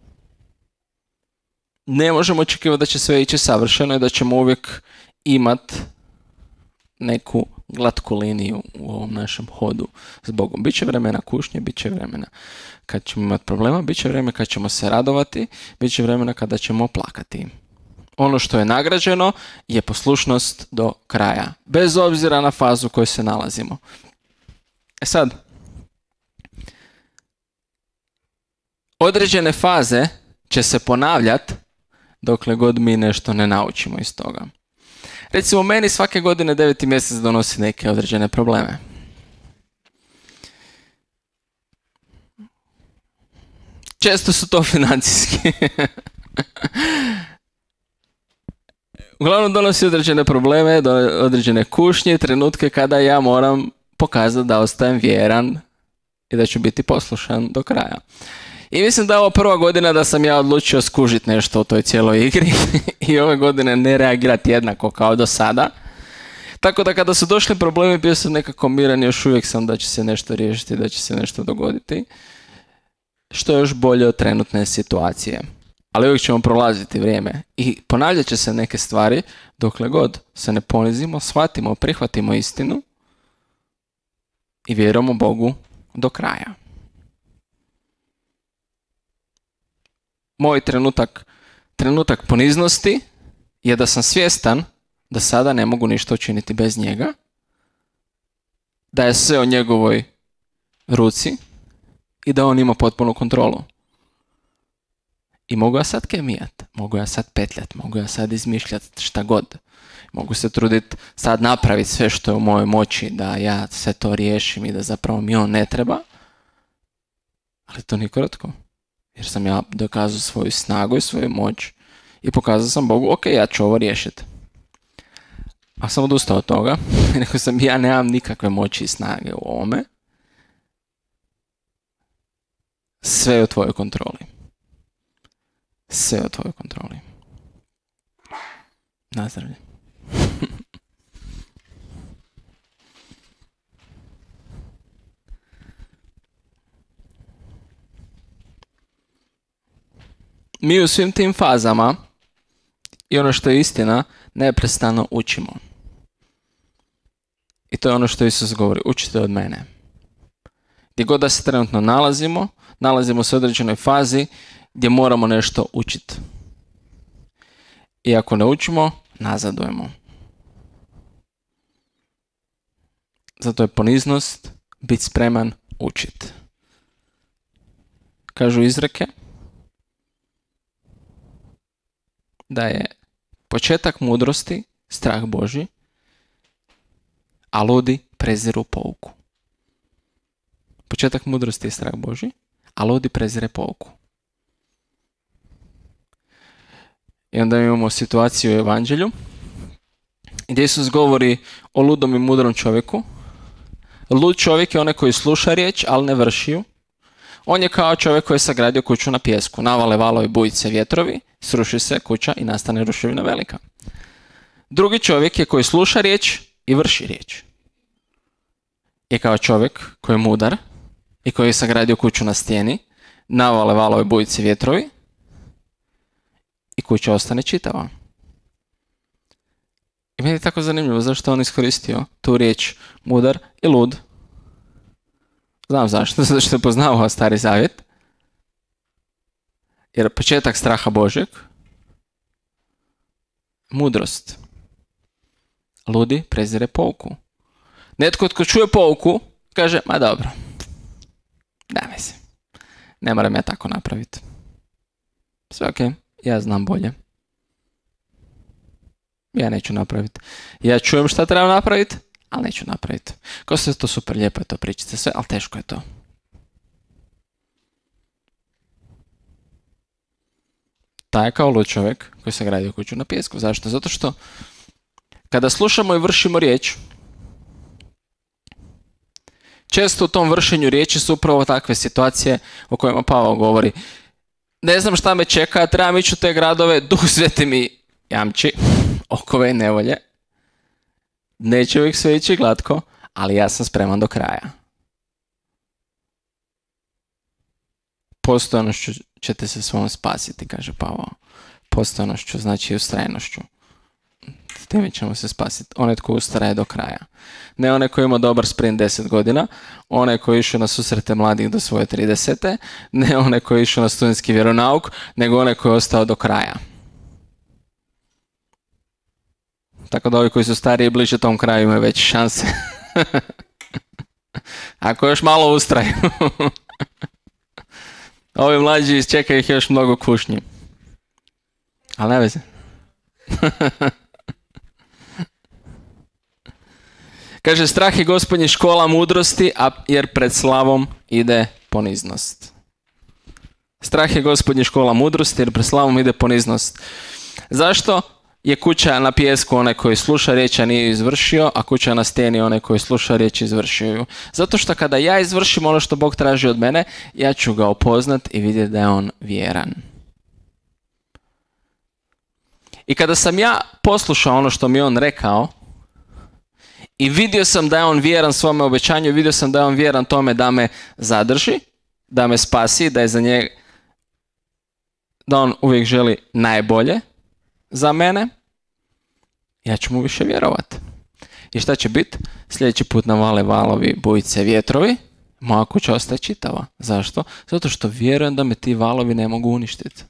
Ne možemo očekivati da će sve ići savršeno i da ćemo uvijek imati neku glatku liniju u ovom našem hodu s Bogom. Biće vremena kušnje, biće vremena kad ćemo imati problema, biće vremena kad ćemo se radovati, biće vremena kada ćemo plakati. Ono što je nagrađeno je poslušnost do kraja, bez obzira na fazu u kojoj se nalazimo. Sad, određene faze će se ponavljati dokle god mi nešto ne naučimo iz toga. Recimo, meni svake godine 9. mjesec donosi neke određene probleme. Često su to financijski. Uglavnom donosi određene probleme, određene kušnje, trenutke kada ja moram pokazati da ostajem vjeran i da ću biti poslušan do kraja. I mislim da je ovo prva godina da sam ja odlučio skužiti nešto u toj cijeloj igri i ove godine ne reagirati jednako kao do sada. Tako da kada su došli problemi, bio sam nekako miran, još uvijek sam da će se nešto riješiti, da će se nešto dogoditi. Što je još bolje od trenutne situacije. Ali uvijek ćemo prolaziti vrijeme i ponavljat će se neke stvari dokle god se ne ponizimo, shvatimo, prihvatimo istinu i vjerujemo Bogu do kraja. Moj trenutak poniznosti je da sam svjestan da sada ne mogu ništa učiniti bez njega, da je sve o njegovoj ruci i da on ima potpunu kontrolu. I mogu ja sad kemijat, mogu ja sad petljat, mogu ja sad izmišljat šta god. Mogu se truditi sad napraviti sve što je u mojoj moći da ja sve to riješim i da zapravo mi on ne treba. Ali to nije kratko. Jer sam ja dokazao svoju snagu i svoju moć i pokazao sam Bogu, ok, ja ću ovo riješiti. A sam odustao od toga. Rekao sam, ja nemam nikakve moći i snage u ovome. Sve je u tvojoj kontroli. Sve je u tvojoj kontroli. Nazdravlje. Mi u svim tim fazama i ono što je istina, neprestano učimo. I to je ono što Isus govori, učite od mene. Gdje god da se trenutno nalazimo se u određenoj fazi gdje moramo nešto učiti. I ako ne učimo, nazadujemo. Zato je poniznost biti spreman učiti. Kažu izreke da je početak mudrosti strah Božji, a ludi preziru pouku. Početak mudrosti je strah Božji, a ludi prezire pouku. I onda imamo situaciju u Evanđelju gdje Isus govori o ludom i mudrom čovjeku. Lud čovjek je onaj koji sluša riječ, ali ne vrši ju. On je kao čovjek koji je sagradio kuću na pijesku. Navale valovi, bujice, vjetrovi, sruši se kuća i nastane ruševina velika. Drugi čovjek je koji sluša riječ i vrši riječ. Je kao čovjek koji je mudar i koji je sagradio kuću na stijeni, navale valovi, bujice, vjetrovi i kuća ostane čitava. I meni je tako zanimljivo zašto on iskoristio tu riječ mudar i lud. Znam zašto, zato što je poznavao Stari Zavjet. Jer početak straha Božjeg, mudrost. Ludi prezire pouku. Netko tko čuje pouku, kaže, ma dobro, daj se, ne moram ja tako napraviti. Sve ok, ja znam bolje. Ja neću napraviti. Ja čujem šta treba napraviti, ali neću napraviti. Kao se to super lijepo je to pričati sve, ali teško je to. Taj je kao lud čovjek koji se gradio kuću na pijesku. Zašto? Zato što kada slušamo i vršimo riječ, često u tom vršenju riječi su upravo takve situacije o kojima Pavao govori. Ne znam šta me čeka, trebam ići u te gradove, Duh Sveti mi jamči okove i nevolje. Neće uvijek sve ići glatko, ali ja sam spreman do kraja. Postojanošću ćete se svom spasiti, kaže Pavao. Postojanošću znači ustrajnošću. Time ćemo se spasiti. Onaj tko ustraje do kraja. Ne onaj koji ima dobar sprint 10 godina, onaj koji je išao na susrete mladih do svoje 30. Ne onaj koji je išao na studentski vjeronauk, nego onaj koji je ostao do kraja. Tako da ovi koji su stariji i bliže tom kraju imaju veće šanse. Ako još malo ustraju. Ovi mlađi čekaju ih još mnogo kušnji. Ali ne veze. Kaže, strah je Gospodnji škola mudrosti, jer pred slavom ide poniznost. Strah je Gospodnji škola mudrosti, jer pred slavom ide poniznost. Zašto je kuća na pijesku onaj koji sluša riječ, a nije izvršio, a kuća na stijeni onaj koji sluša riječ, izvršio ju? Zato što kada ja izvršim ono što Bog traži od mene, ja ću ga upoznat i vidjeti da je on vjeran. I kada sam ja poslušao ono što mi je on rekao i vidio sam da je on vjeran svome obećanju, vidio sam da je on vjeran tome da me zadrži, da me spasi, da je za njega, da on uvijek želi najbolje za mene, ja ću mu više vjerovati. I šta će biti? Sljedeći put navale valovi, bujice, vjetrovi, moja kuća ostaje čitava. Zašto? Zato što vjerujem da me ti valovi ne mogu uništiti.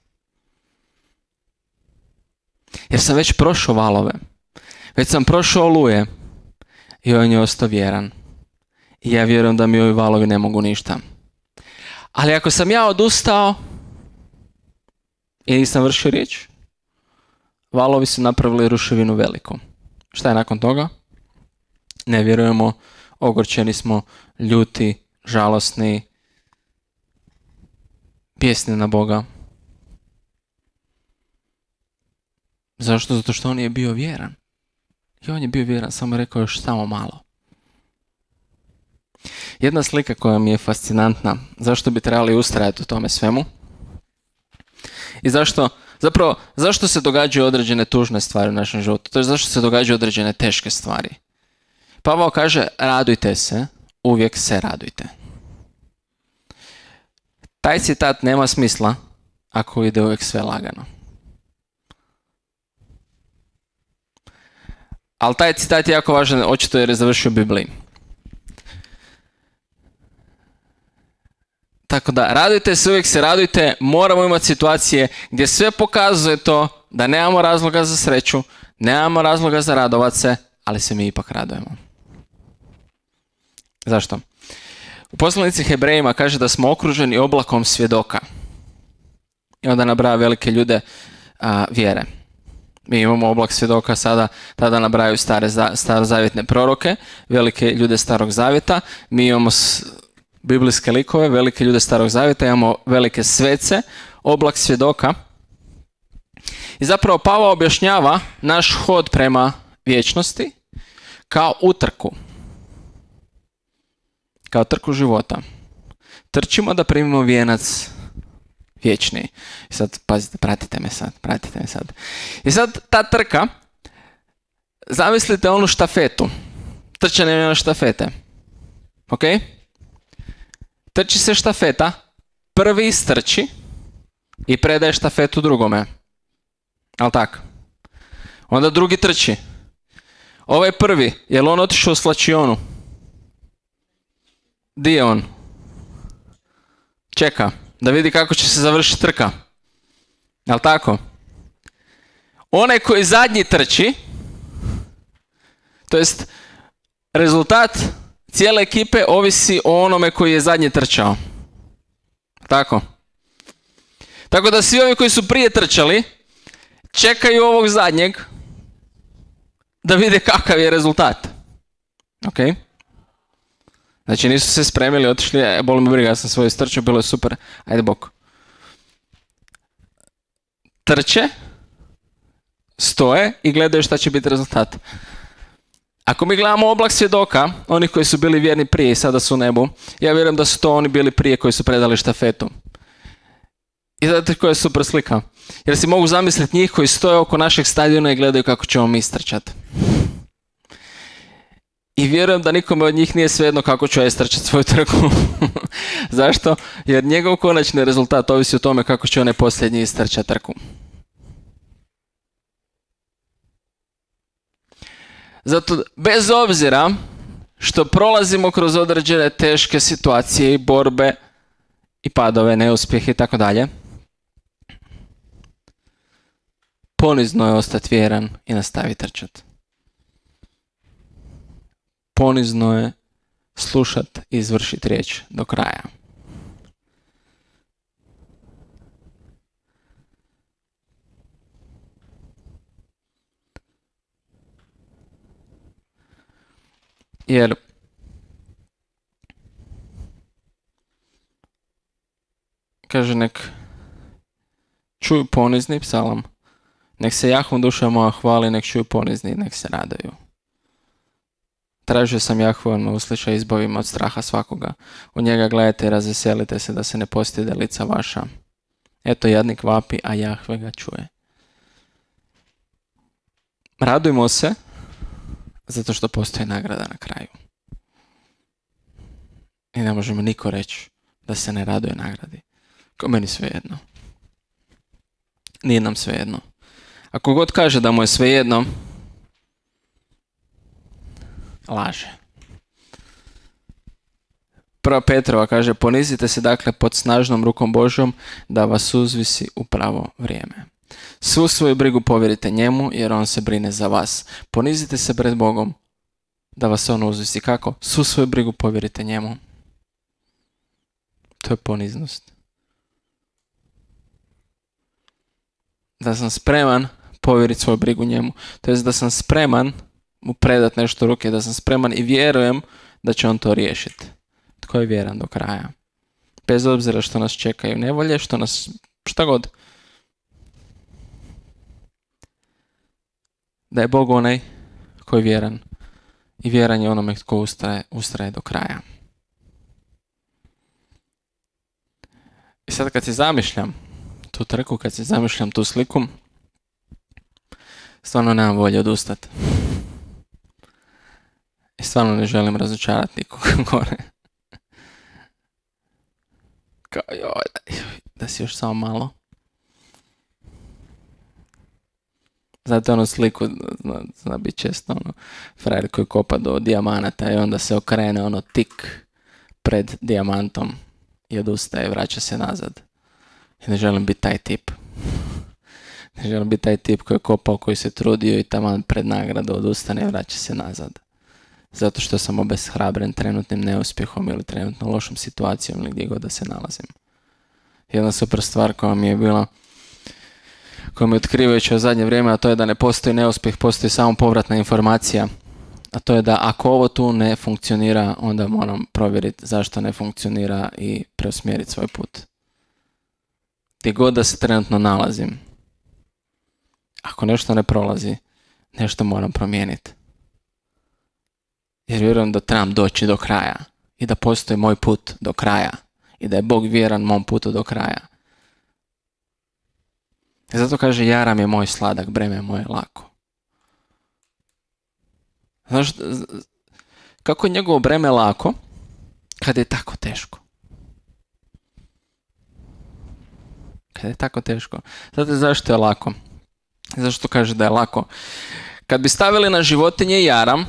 Jer sam već prošao valove. Već sam prošao oluje. I on je ostao vjeran. I ja vjerujem da mi ovi valovi ne mogu ništa. Ali ako sam ja odustao i nisam vršio riječ, valovi su napravili ruševinu veliku. Šta je nakon toga? Ne vjerujemo, ogorčeni smo, ljuti, žalosni, bijesni na Boga. Zašto? Zato što on je bio vjeran. I on je bio vjeran, samo je rekao još samo malo. Jedna slika koja mi je fascinantna, zašto bi trebali ustrajati u tome svemu i zašto se događaju određene tužne stvari u našem životu, to je zašto se događaju određene teške stvari. Pavao kaže, radujte se, uvijek se radujte. Taj citat nema smisla ako ide uvijek sve lagano. Ali taj citat je jako važan, očito jer je završio u Bibliji. Tako da, radujte se, uvijek se radujte, moramo imati situacije gdje sve pokazuje to da nemamo razloga za sreću, nemamo razloga za radovat se, ali se mi ipak radujemo. Zašto? U poslanici Hebrejima kaže da smo okruženi oblakom svjedoka. I onda nabraja velike ljude vjere. Mi imamo oblak svjedoka sada, tada nabrajaju starozavjetne proroke, velike ljude starog zavjeta. Mi imamo biblijske likove, velike ljude starog zavjeta, imamo velike svece, oblak svjedoka. I zapravo Pavao objašnjava naš hod prema vječnosti kao utrku. Kao trku života. Trčimo da primimo vijenac vječni. I sad, pazite, pratite me sad. I sad ta trka, zamislite onu štafetu. Trčanje na štafete. Ok? Trči se štafeta, prvi istrči i predaje štafetu drugome. Al' tak? Onda drugi trči. Ovaj prvi, je li on otišao u slačionu? Di je on? Čeka, da vidi kako će se završiti trka. Jel' tako? Onaj koji zadnji trči, to jest rezultat cijele ekipe ovisi o onome koji je zadnji trčao. Tako? Tako da svi ovi koji su prije trčali, čekaju ovog zadnjeg da vide kakav je rezultat. Ok? Znači nisu se spremili, otišli, boli me briga, ja sam svoje strčao, bilo je super, ajde bok. Trče, stoje i gledaju šta će biti rezultat. Ako mi gledamo oblak svjedoka, oni koji su bili vjerni prije i sada su u nebu, ja vjerujem da su to oni bili prije koji su predali štafetu. I znate koja je super slika? Jer si mogu zamisliti njih koji stoje oko našeg stadiona i gledaju kako ćemo mi istrčati. I vjerujem da nikome od njih nije svejedno kako ću ja istrčati svoju trku. Zašto? Jer njegov konačni rezultat ovisi o tome kako će onaj posljednji istrčati trku. Zato, bez obzira što prolazimo kroz određene teške situacije i borbe i padove, neuspjehe i tako dalje, ponizno je ostati vjeran i nastaviti trčati. Ponizno je slušati i izvršiti riječ do kraja. Jer kaže nek čuju ponizni psalam, nek se Jahvu duša moja hvali, nek čuju ponizni, nek se radaju. Tražio sam Jahvu, on me usliša, izbavim od straha svakoga. U njega gledajte i razveselite se da se ne postide lica vaša. Eto jadnik vapi, a Jahve ga čuje. Radujmo se, zato što postoji nagrada na kraju. I ne možemo niko reći da se ne raduje nagradi. Ko meni svejedno. Nije nam svejedno. Ako god kaže da mu je svejedno, laže. 1. Petrova kaže, ponizite se dakle pod snažnom rukom Božjom da vas uzvisi u pravo vrijeme. Svu svoju brigu povjerite njemu jer on se brine za vas. Ponizite se pred Bogom da vas on uzvisi. Kako? Svu svoju brigu povjerite njemu. To je poniznost. Da sam spreman povjeriti svoju brigu njemu. To jest da sam spreman mu predati nešto u ruke, da sam spreman i vjerujem da će on to riješiti. Tko je vjeran do kraja? Bez obzira što nas čekaju nevolje, šta god. Da je Bog onaj koji je vjeran i vjeran je onome tko ustraje do kraja. I sad kad si zamišljam tu trku, kad si zamišljam tu sliku, stvarno nemam volje odustati. I stvarno ne želim razočarati nikoga gore. Kao joj, da si još samo malo. Znate onu sliku, zna biti često frajer koji kopa do dijamanata i onda se okrene tik pred dijamantom i odustaje i vraća se nazad. I ne želim biti taj tip. Ne želim biti taj tip koji je kopao, koji se trudio i taman pred nagradu odustane i vraća se nazad. Zato što sam obeshrabren trenutnim neuspjehom ili trenutno lošom situacijom ili gdje god da se nalazim. Jedna super stvar koja mi je bila koja mi otkrivajuća u zadnje vrijeme, a to je da ne postoji neuspjeh, postoji samo povratna informacija. A to je da ako ovo tu ne funkcionira, onda moram provjeriti zašto ne funkcionira i preusmjeriti svoj put. Gdje god da se trenutno nalazim, ako nešto ne prolazi, nešto moram promijeniti. Jer vjerujem da trebam doći do kraja i da postoji moj put do kraja i da je Bog vjeran mom putu do kraja. I zato kaže, jaram je moj sladak, breme moje lako. Znaš, kako je njegovo breme lako kad je tako teško? Kad je tako teško. Znate zašto je lako? Zašto kaže da je lako? Kad bi stavili na životinje jaram,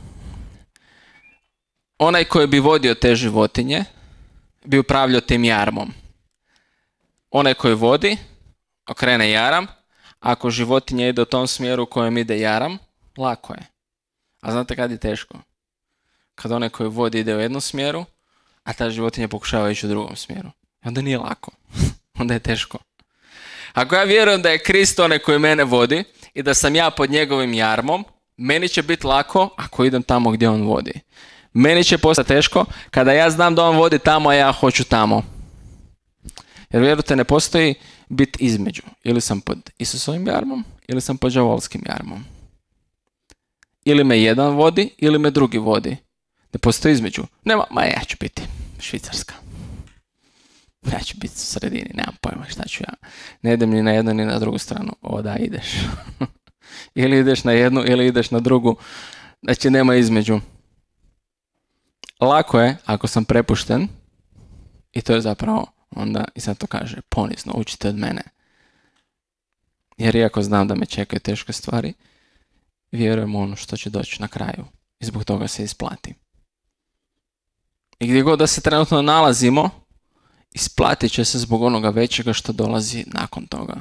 onaj koji bi vodio te životinje bi upravljao tim jarmom. Onaj koji vodi okrene jaram, ako životinja ide u tom smjeru u kojem ide jaram, lako je. A znate kad je teško? Kad onaj koji vodi ide u jednom smjeru, a ta životinja pokušava ići u drugom smjeru. Onda nije lako. Onda je teško. Ako ja vjerujem da je Krist onaj koji mene vodi i da sam ja pod njegovim jarmom, meni će biti lako ako idem tamo gdje on vodi. Meni će postati teško kada ja znam da on vodi tamo, a ja hoću tamo. Jer vjerujte, ne postoji biti između. Ili sam pod Isusovim jarmom, ili sam pod đavolskim jarmom. Ili me jedan vodi, ili me drugi vodi. Ne postoji između. Nema, ja ću biti Švicarska. Ja ću biti u sredini, nemam pojma šta ću ja. Ne idem ni na jednu ni na drugu stranu. O da, ideš. Ili ideš na jednu, ili ideš na drugu. Znači nema između. Lako je ako sam prepušten, i to je zapravo onda, i sad to kaže, ponizno, učite od mene. Jer iako znam da me čekaju teške stvari, vjerujem u ono što će doći na kraju. I zbog toga se isplati. I gdje god da se trenutno nalazimo, isplatit će se zbog onoga većega što dolazi nakon toga.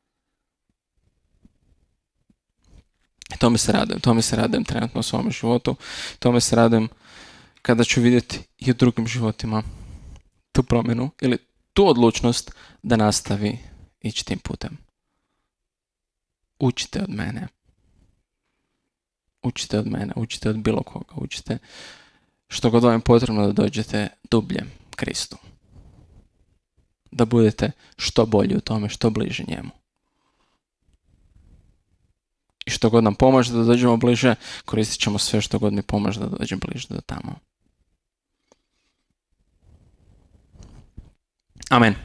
I tome se radujem trenutno u svom životu. Tome se radujem kada ću vidjeti i u drugim životima tu promjenu ili tu odlučnost da nastavi ići tim putem. Učite od mene. Učite od mene, učite od bilo koga, učite što god vam je potrebno da dođete dublje Kristu. Da budete što bolji u tome, što bliži njemu. I što god nam pomaže da dođemo bliže, koristit ćemo sve što god mi pomaže da dođem bliže do tamo. Amen.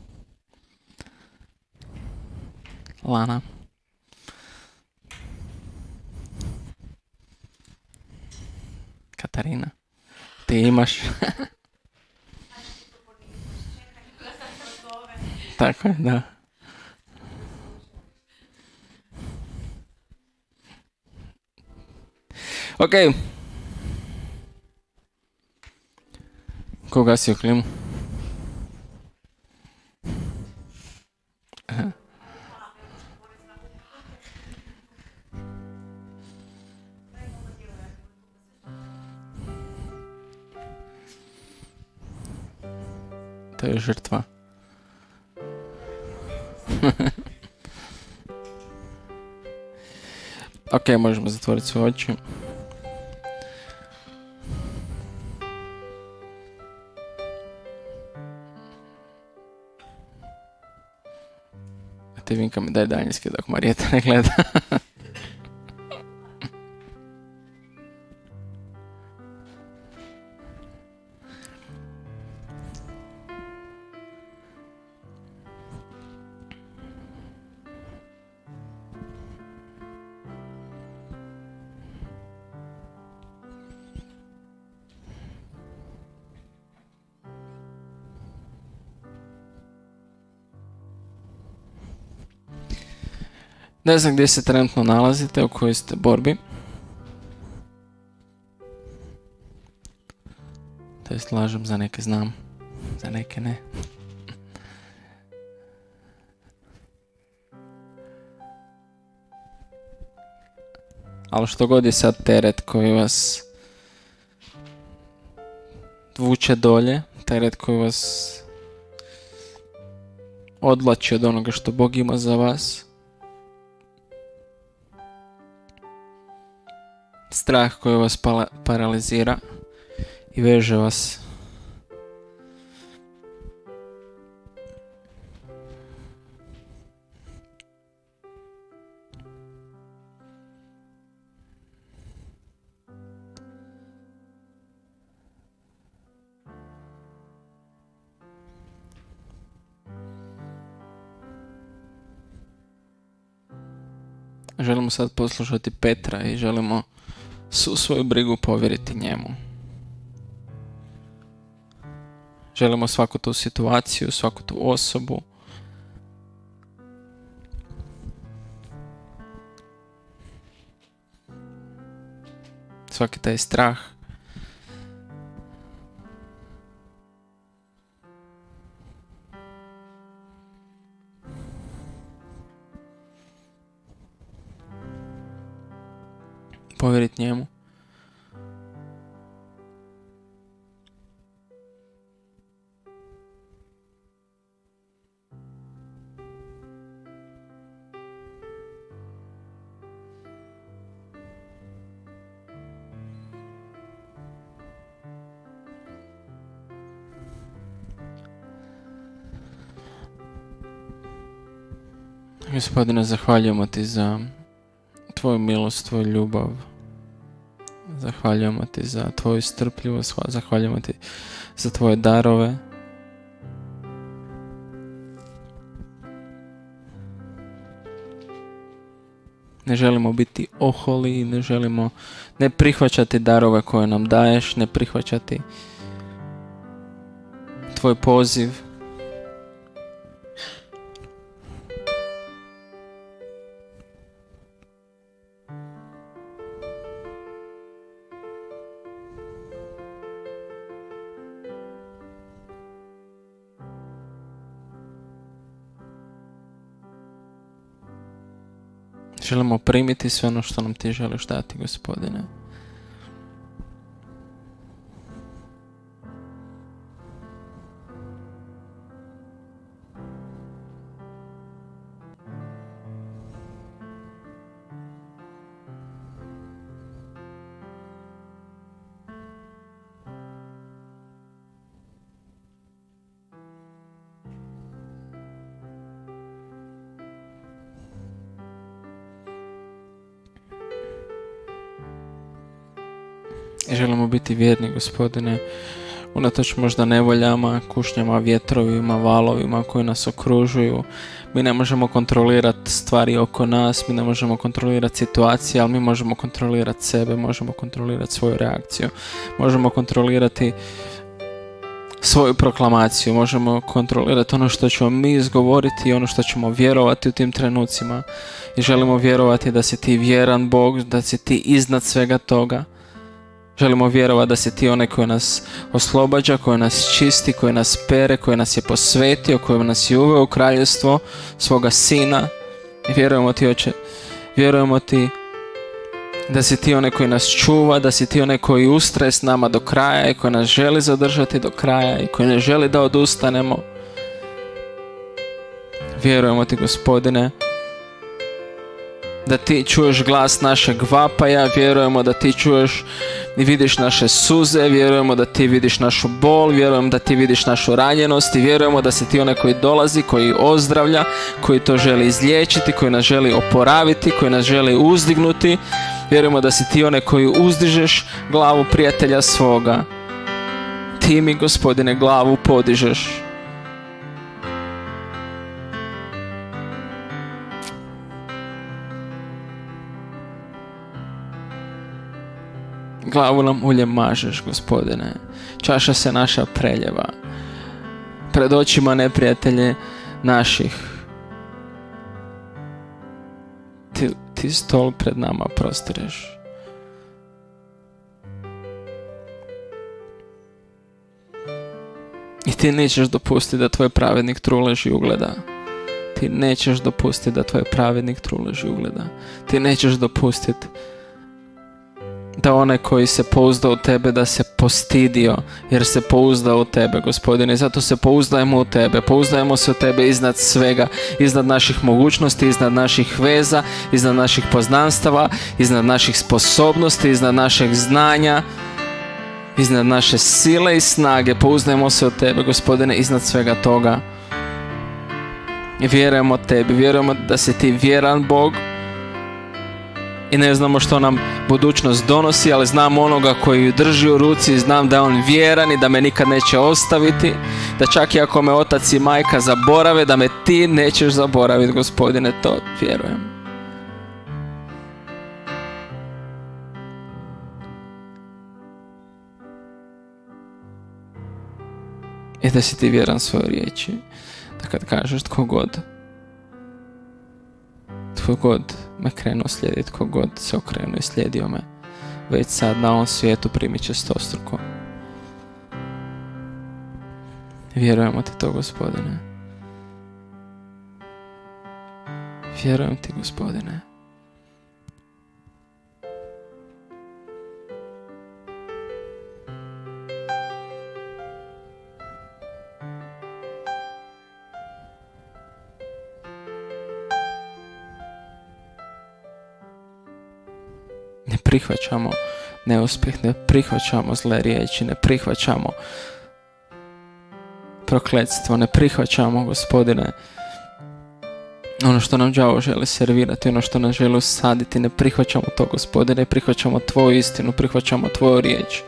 Lana. Katarina. Ti imaš. Tako je, da. Ok. Ko gasio klimu? Aha. To je žrtva. Ok, možemo zatvoriti svoje oči. A ti Vinka mi daj daljinski dok Marijeta ne gleda. Ne znam gdje se trenutno nalazite, u kojoj ste borbi. To jest lažem, za neke znam, za neke ne. Ali što god je sad teret koji vas vuče dolje, teret koji vas odvlači od onoga što Bog ima za vas, strah koji vas paralizira i veže vas. Želimo sad poslušati Petra i želimo svu svoju brigu povjeriti njemu. Želimo svaku tu situaciju, svaku tu osobu, svaki taj strah, povjeriti njemu. Gospodine, zahvaljujemo ti za tvoju milost, tvoju ljubav. Zahvaljujemo ti za tvoju strpljivost, zahvaljujemo ti za tvoje darove. Ne želimo biti oholi, ne želimo ne prihvaćati darove koje nam daješ, ne prihvaćati tvoj poziv. Želimo primiti sve ono što nam ti želiš dati, Gospodine. I želimo biti vjerni, Gospodine, unatoč možda nevoljama, kušnjama, vjetrovima, valovima koji nas okružuju. Mi ne možemo kontrolirati stvari oko nas, mi ne možemo kontrolirati situacije, ali mi možemo kontrolirati sebe, možemo kontrolirati svoju reakciju, možemo kontrolirati svoju proklamaciju, možemo kontrolirati ono što ćemo mi izgovoriti i ono što ćemo vjerovati u tim trenucima. I želimo vjerovati da si ti vjeran Bog, da si ti iznad svega toga. Želimo vjerovati da si ti onaj koji nas oslobađa, koji nas čisti, koji nas pere, koji nas je posvetio, koji nas je uveo u kraljevstvo svoga Sina. I vjerujemo ti, Oče, vjerujemo ti da si ti onaj koji nas čuva, da si ti onaj koji ustraje s nama do kraja i koji nas želi zadržati do kraja i koji ne želi da odustanemo. Vjerujemo ti, Gospodine, da ti čuješ glas našeg vapaja, vjerujemo da ti čuješ i vidiš naše suze, vjerujemo da ti vidiš našu bol, vjerujemo da ti vidiš našu ranjenost i vjerujemo da si ti onaj koji dolazi, koji ozdravlja, koji to želi izliječiti, koji nas želi oporaviti, koji nas želi uzdignuti. Vjerujemo da si ti onaj koji uzdižeš glavu prijatelja svoga. Ti mi, Gospodine, glavu podižeš. Glavu nam uljem mažeš, Gospodine. Čaša se naša preljeva. Pred očima neprijatelje naših. Ti stol pred nama prostireš. I ti nećeš dopustiti da tvoj pravednik truleži i ugleda. Ti nećeš dopustiti da tvoj pravednik truleži i ugleda. Ti nećeš dopustiti da onaj koji se pouzdao u tebe da se postidio jer se pouzdao u tebe, Gospodine. Zato se pouzdajemo u tebe, pouzdajemo se u tebe iznad svega, iznad naših mogućnosti, iznad naših veza, iznad naših poznanstava, iznad naših sposobnosti, iznad našeg znanja, iznad naše sile i snage. Pouzdajemo se u tebe, Gospodine, iznad svega toga. I vjerujemo tebi, vjerujemo da si ti vjeran Bog i ne znamo što nam budućnost donosi, ali znam onoga koji ju drži u ruci i znam da je on vjeran i da me nikad neće ostaviti, da čak i ako me otac i majka zaborave, da me ti nećeš zaboraviti, Gospodine, to vjerujem. I da si ti vjeran svojoj riječi, da kad kažeš tko god me krenuo slijediti, tko god se okrenuo i slijedio me, već sad na ovom svijetu primit će 100-struko. Vjerujemo ti to, Gospodine. Vjerujem ti, Gospodine. Ne prihvaćamo neuspjeh, ne prihvaćamo zle riječi, ne prihvaćamo prokletstvo, ne prihvaćamo, Gospodine, ono što nam đavo želi servirati, ono što nam želi usaditi. Ne prihvaćamo to, Gospodine, prihvaćamo tvoju istinu, prihvaćamo tvoju riječ.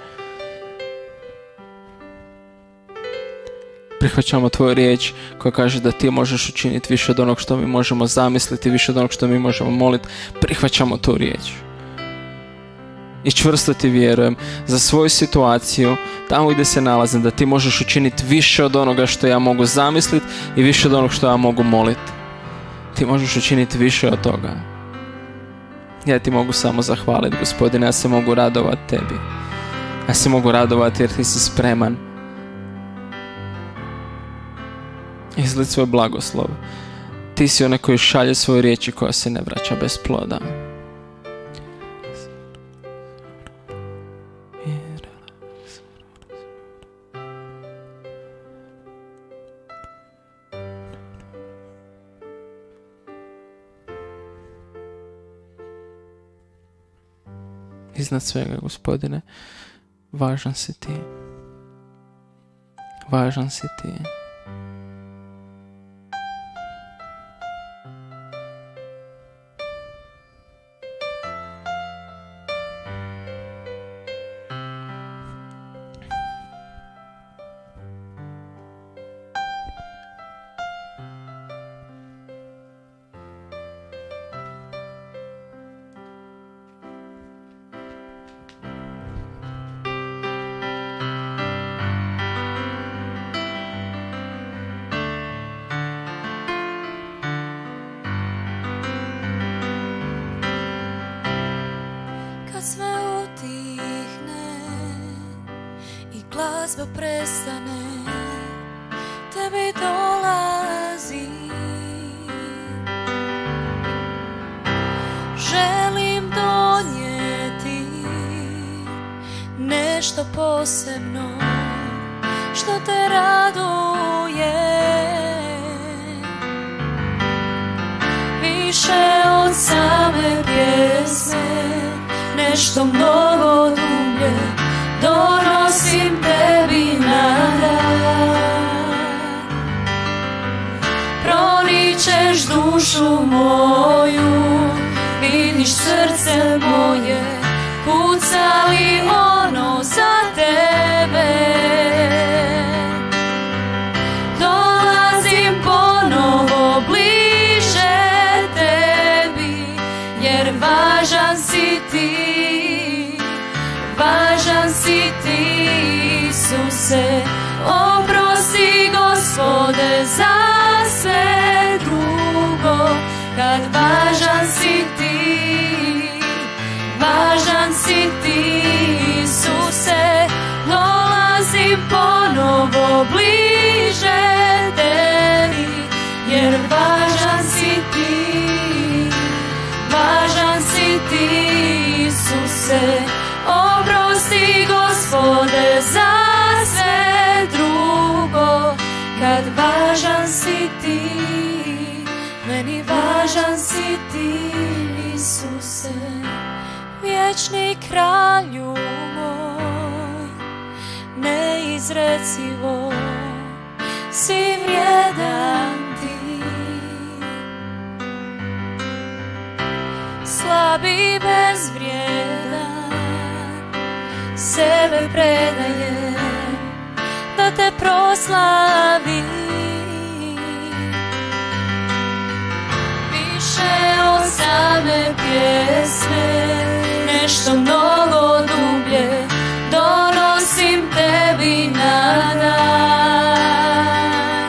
Prihvaćamo tvoju riječ koja kaže da ti možeš učiniti više od onog što mi možemo zamisliti, više od onog što mi možemo moliti. Prihvaćamo tu riječ. I čvrsto ti vjerujem za svoju situaciju, tamo gdje se nalazim, da ti možeš učiniti više od onoga što ja mogu zamisliti i više od onog što ja mogu moliti. Ti možeš učiniti više od toga. Ja ti mogu samo zahvaliti, Gospodine, ja se mogu radovati tebi. Ja se mogu radovati jer ti si spreman izliti svoj blagoslov. Ti si onaj koji šalje svoje riječi koja se ne vraća bez ploda. Iznad svega, Gospodine, važan si ti. Važan si ti. Sve utihne i glazba prestane, tebi dolazi. Želim donijeti nešto posebno što te raduje, više od same pjesme. Nešto mnogo dublje donosim tebi na dan. Proničeš dušu moju, vidiš srce moje, kuca li ono za tebe. Dolazim ponovo bliže tebi, jer važan si ti. Važan si ti, Isuse, oprosti, Gospode, za sve drugo. Kad važan si ti, važan si ti, Isuse, dolazim ponovo bliže tebi, jer važan si ti, važan si ti, Isuse, važan si ti, Isuse, vječni kralju moj, neizrecivo si vrijedan ti. Slab i bezvrijedan sebe predajem da te proslavim. Više od same pjesme, nešto mnogo dublje donosim tebi na dan.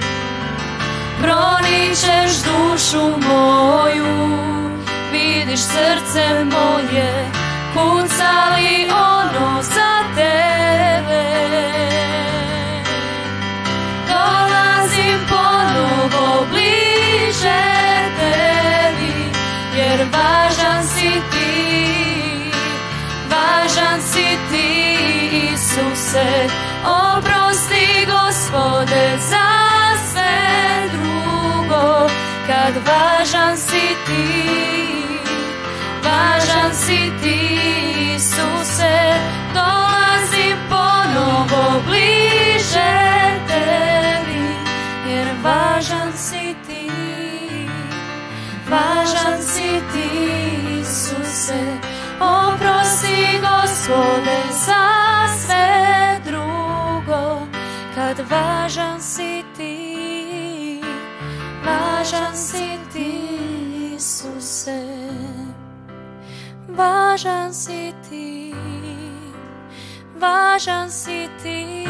Proničeš dušu moju, vidiš srce moje, kuca li ono za tebe. Dolazim ponovo bliže tebi, jer važan si ti, važan si ti, Isuse. Oprosti, Gospode, za sve drugo, kad važan si ti, važan si ti, Isuse. Dolazim ponovo bliže tebi, jer važan si ti, važan si ti, Isuse. Oprosti, Gospode, za sve drugo, kad važan si ti, važan si ti, Isuse. Važan si ti, važan si ti,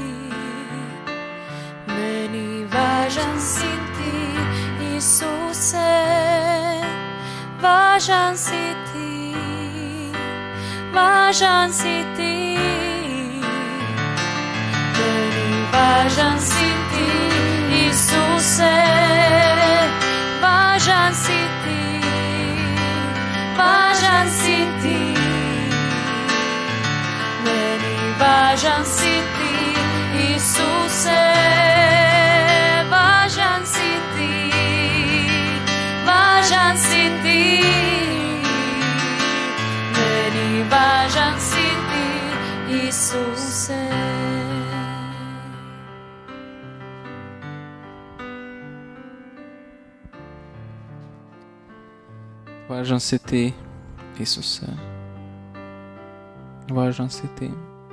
meni važan si ti, Isuse. Važan si ti, važan si ti, meni važan si ti, Isuse. Važan si ti, važan si ti, meni važan si ti, Isuse. Važan si ti, važan si ti, meni važan si ti, Isuse. Važan si ti, Isuse. Važan si ti.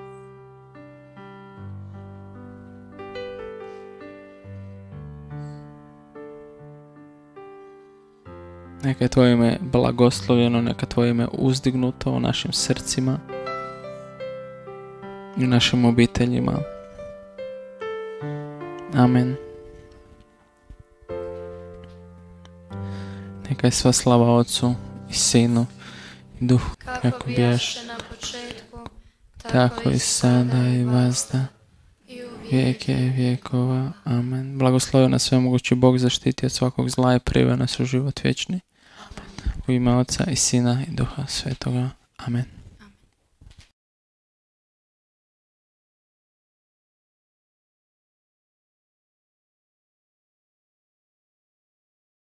Neka je tvoje ime blagoslovljeno, neka tvoje ime uzdignuto u našim srcima i u našim obiteljima. Amen. Neka je sva slava Otcu i Sinu i Duhu, kako bijaše na početku, tako i sada i vazda, vijeke i vijekova. Amen. Blagoslovio nas svemogući Bog, zaštiti od svakog zla i prive nas u život vječni. U ime Oca i Sina i Duha Svetoga. Amen.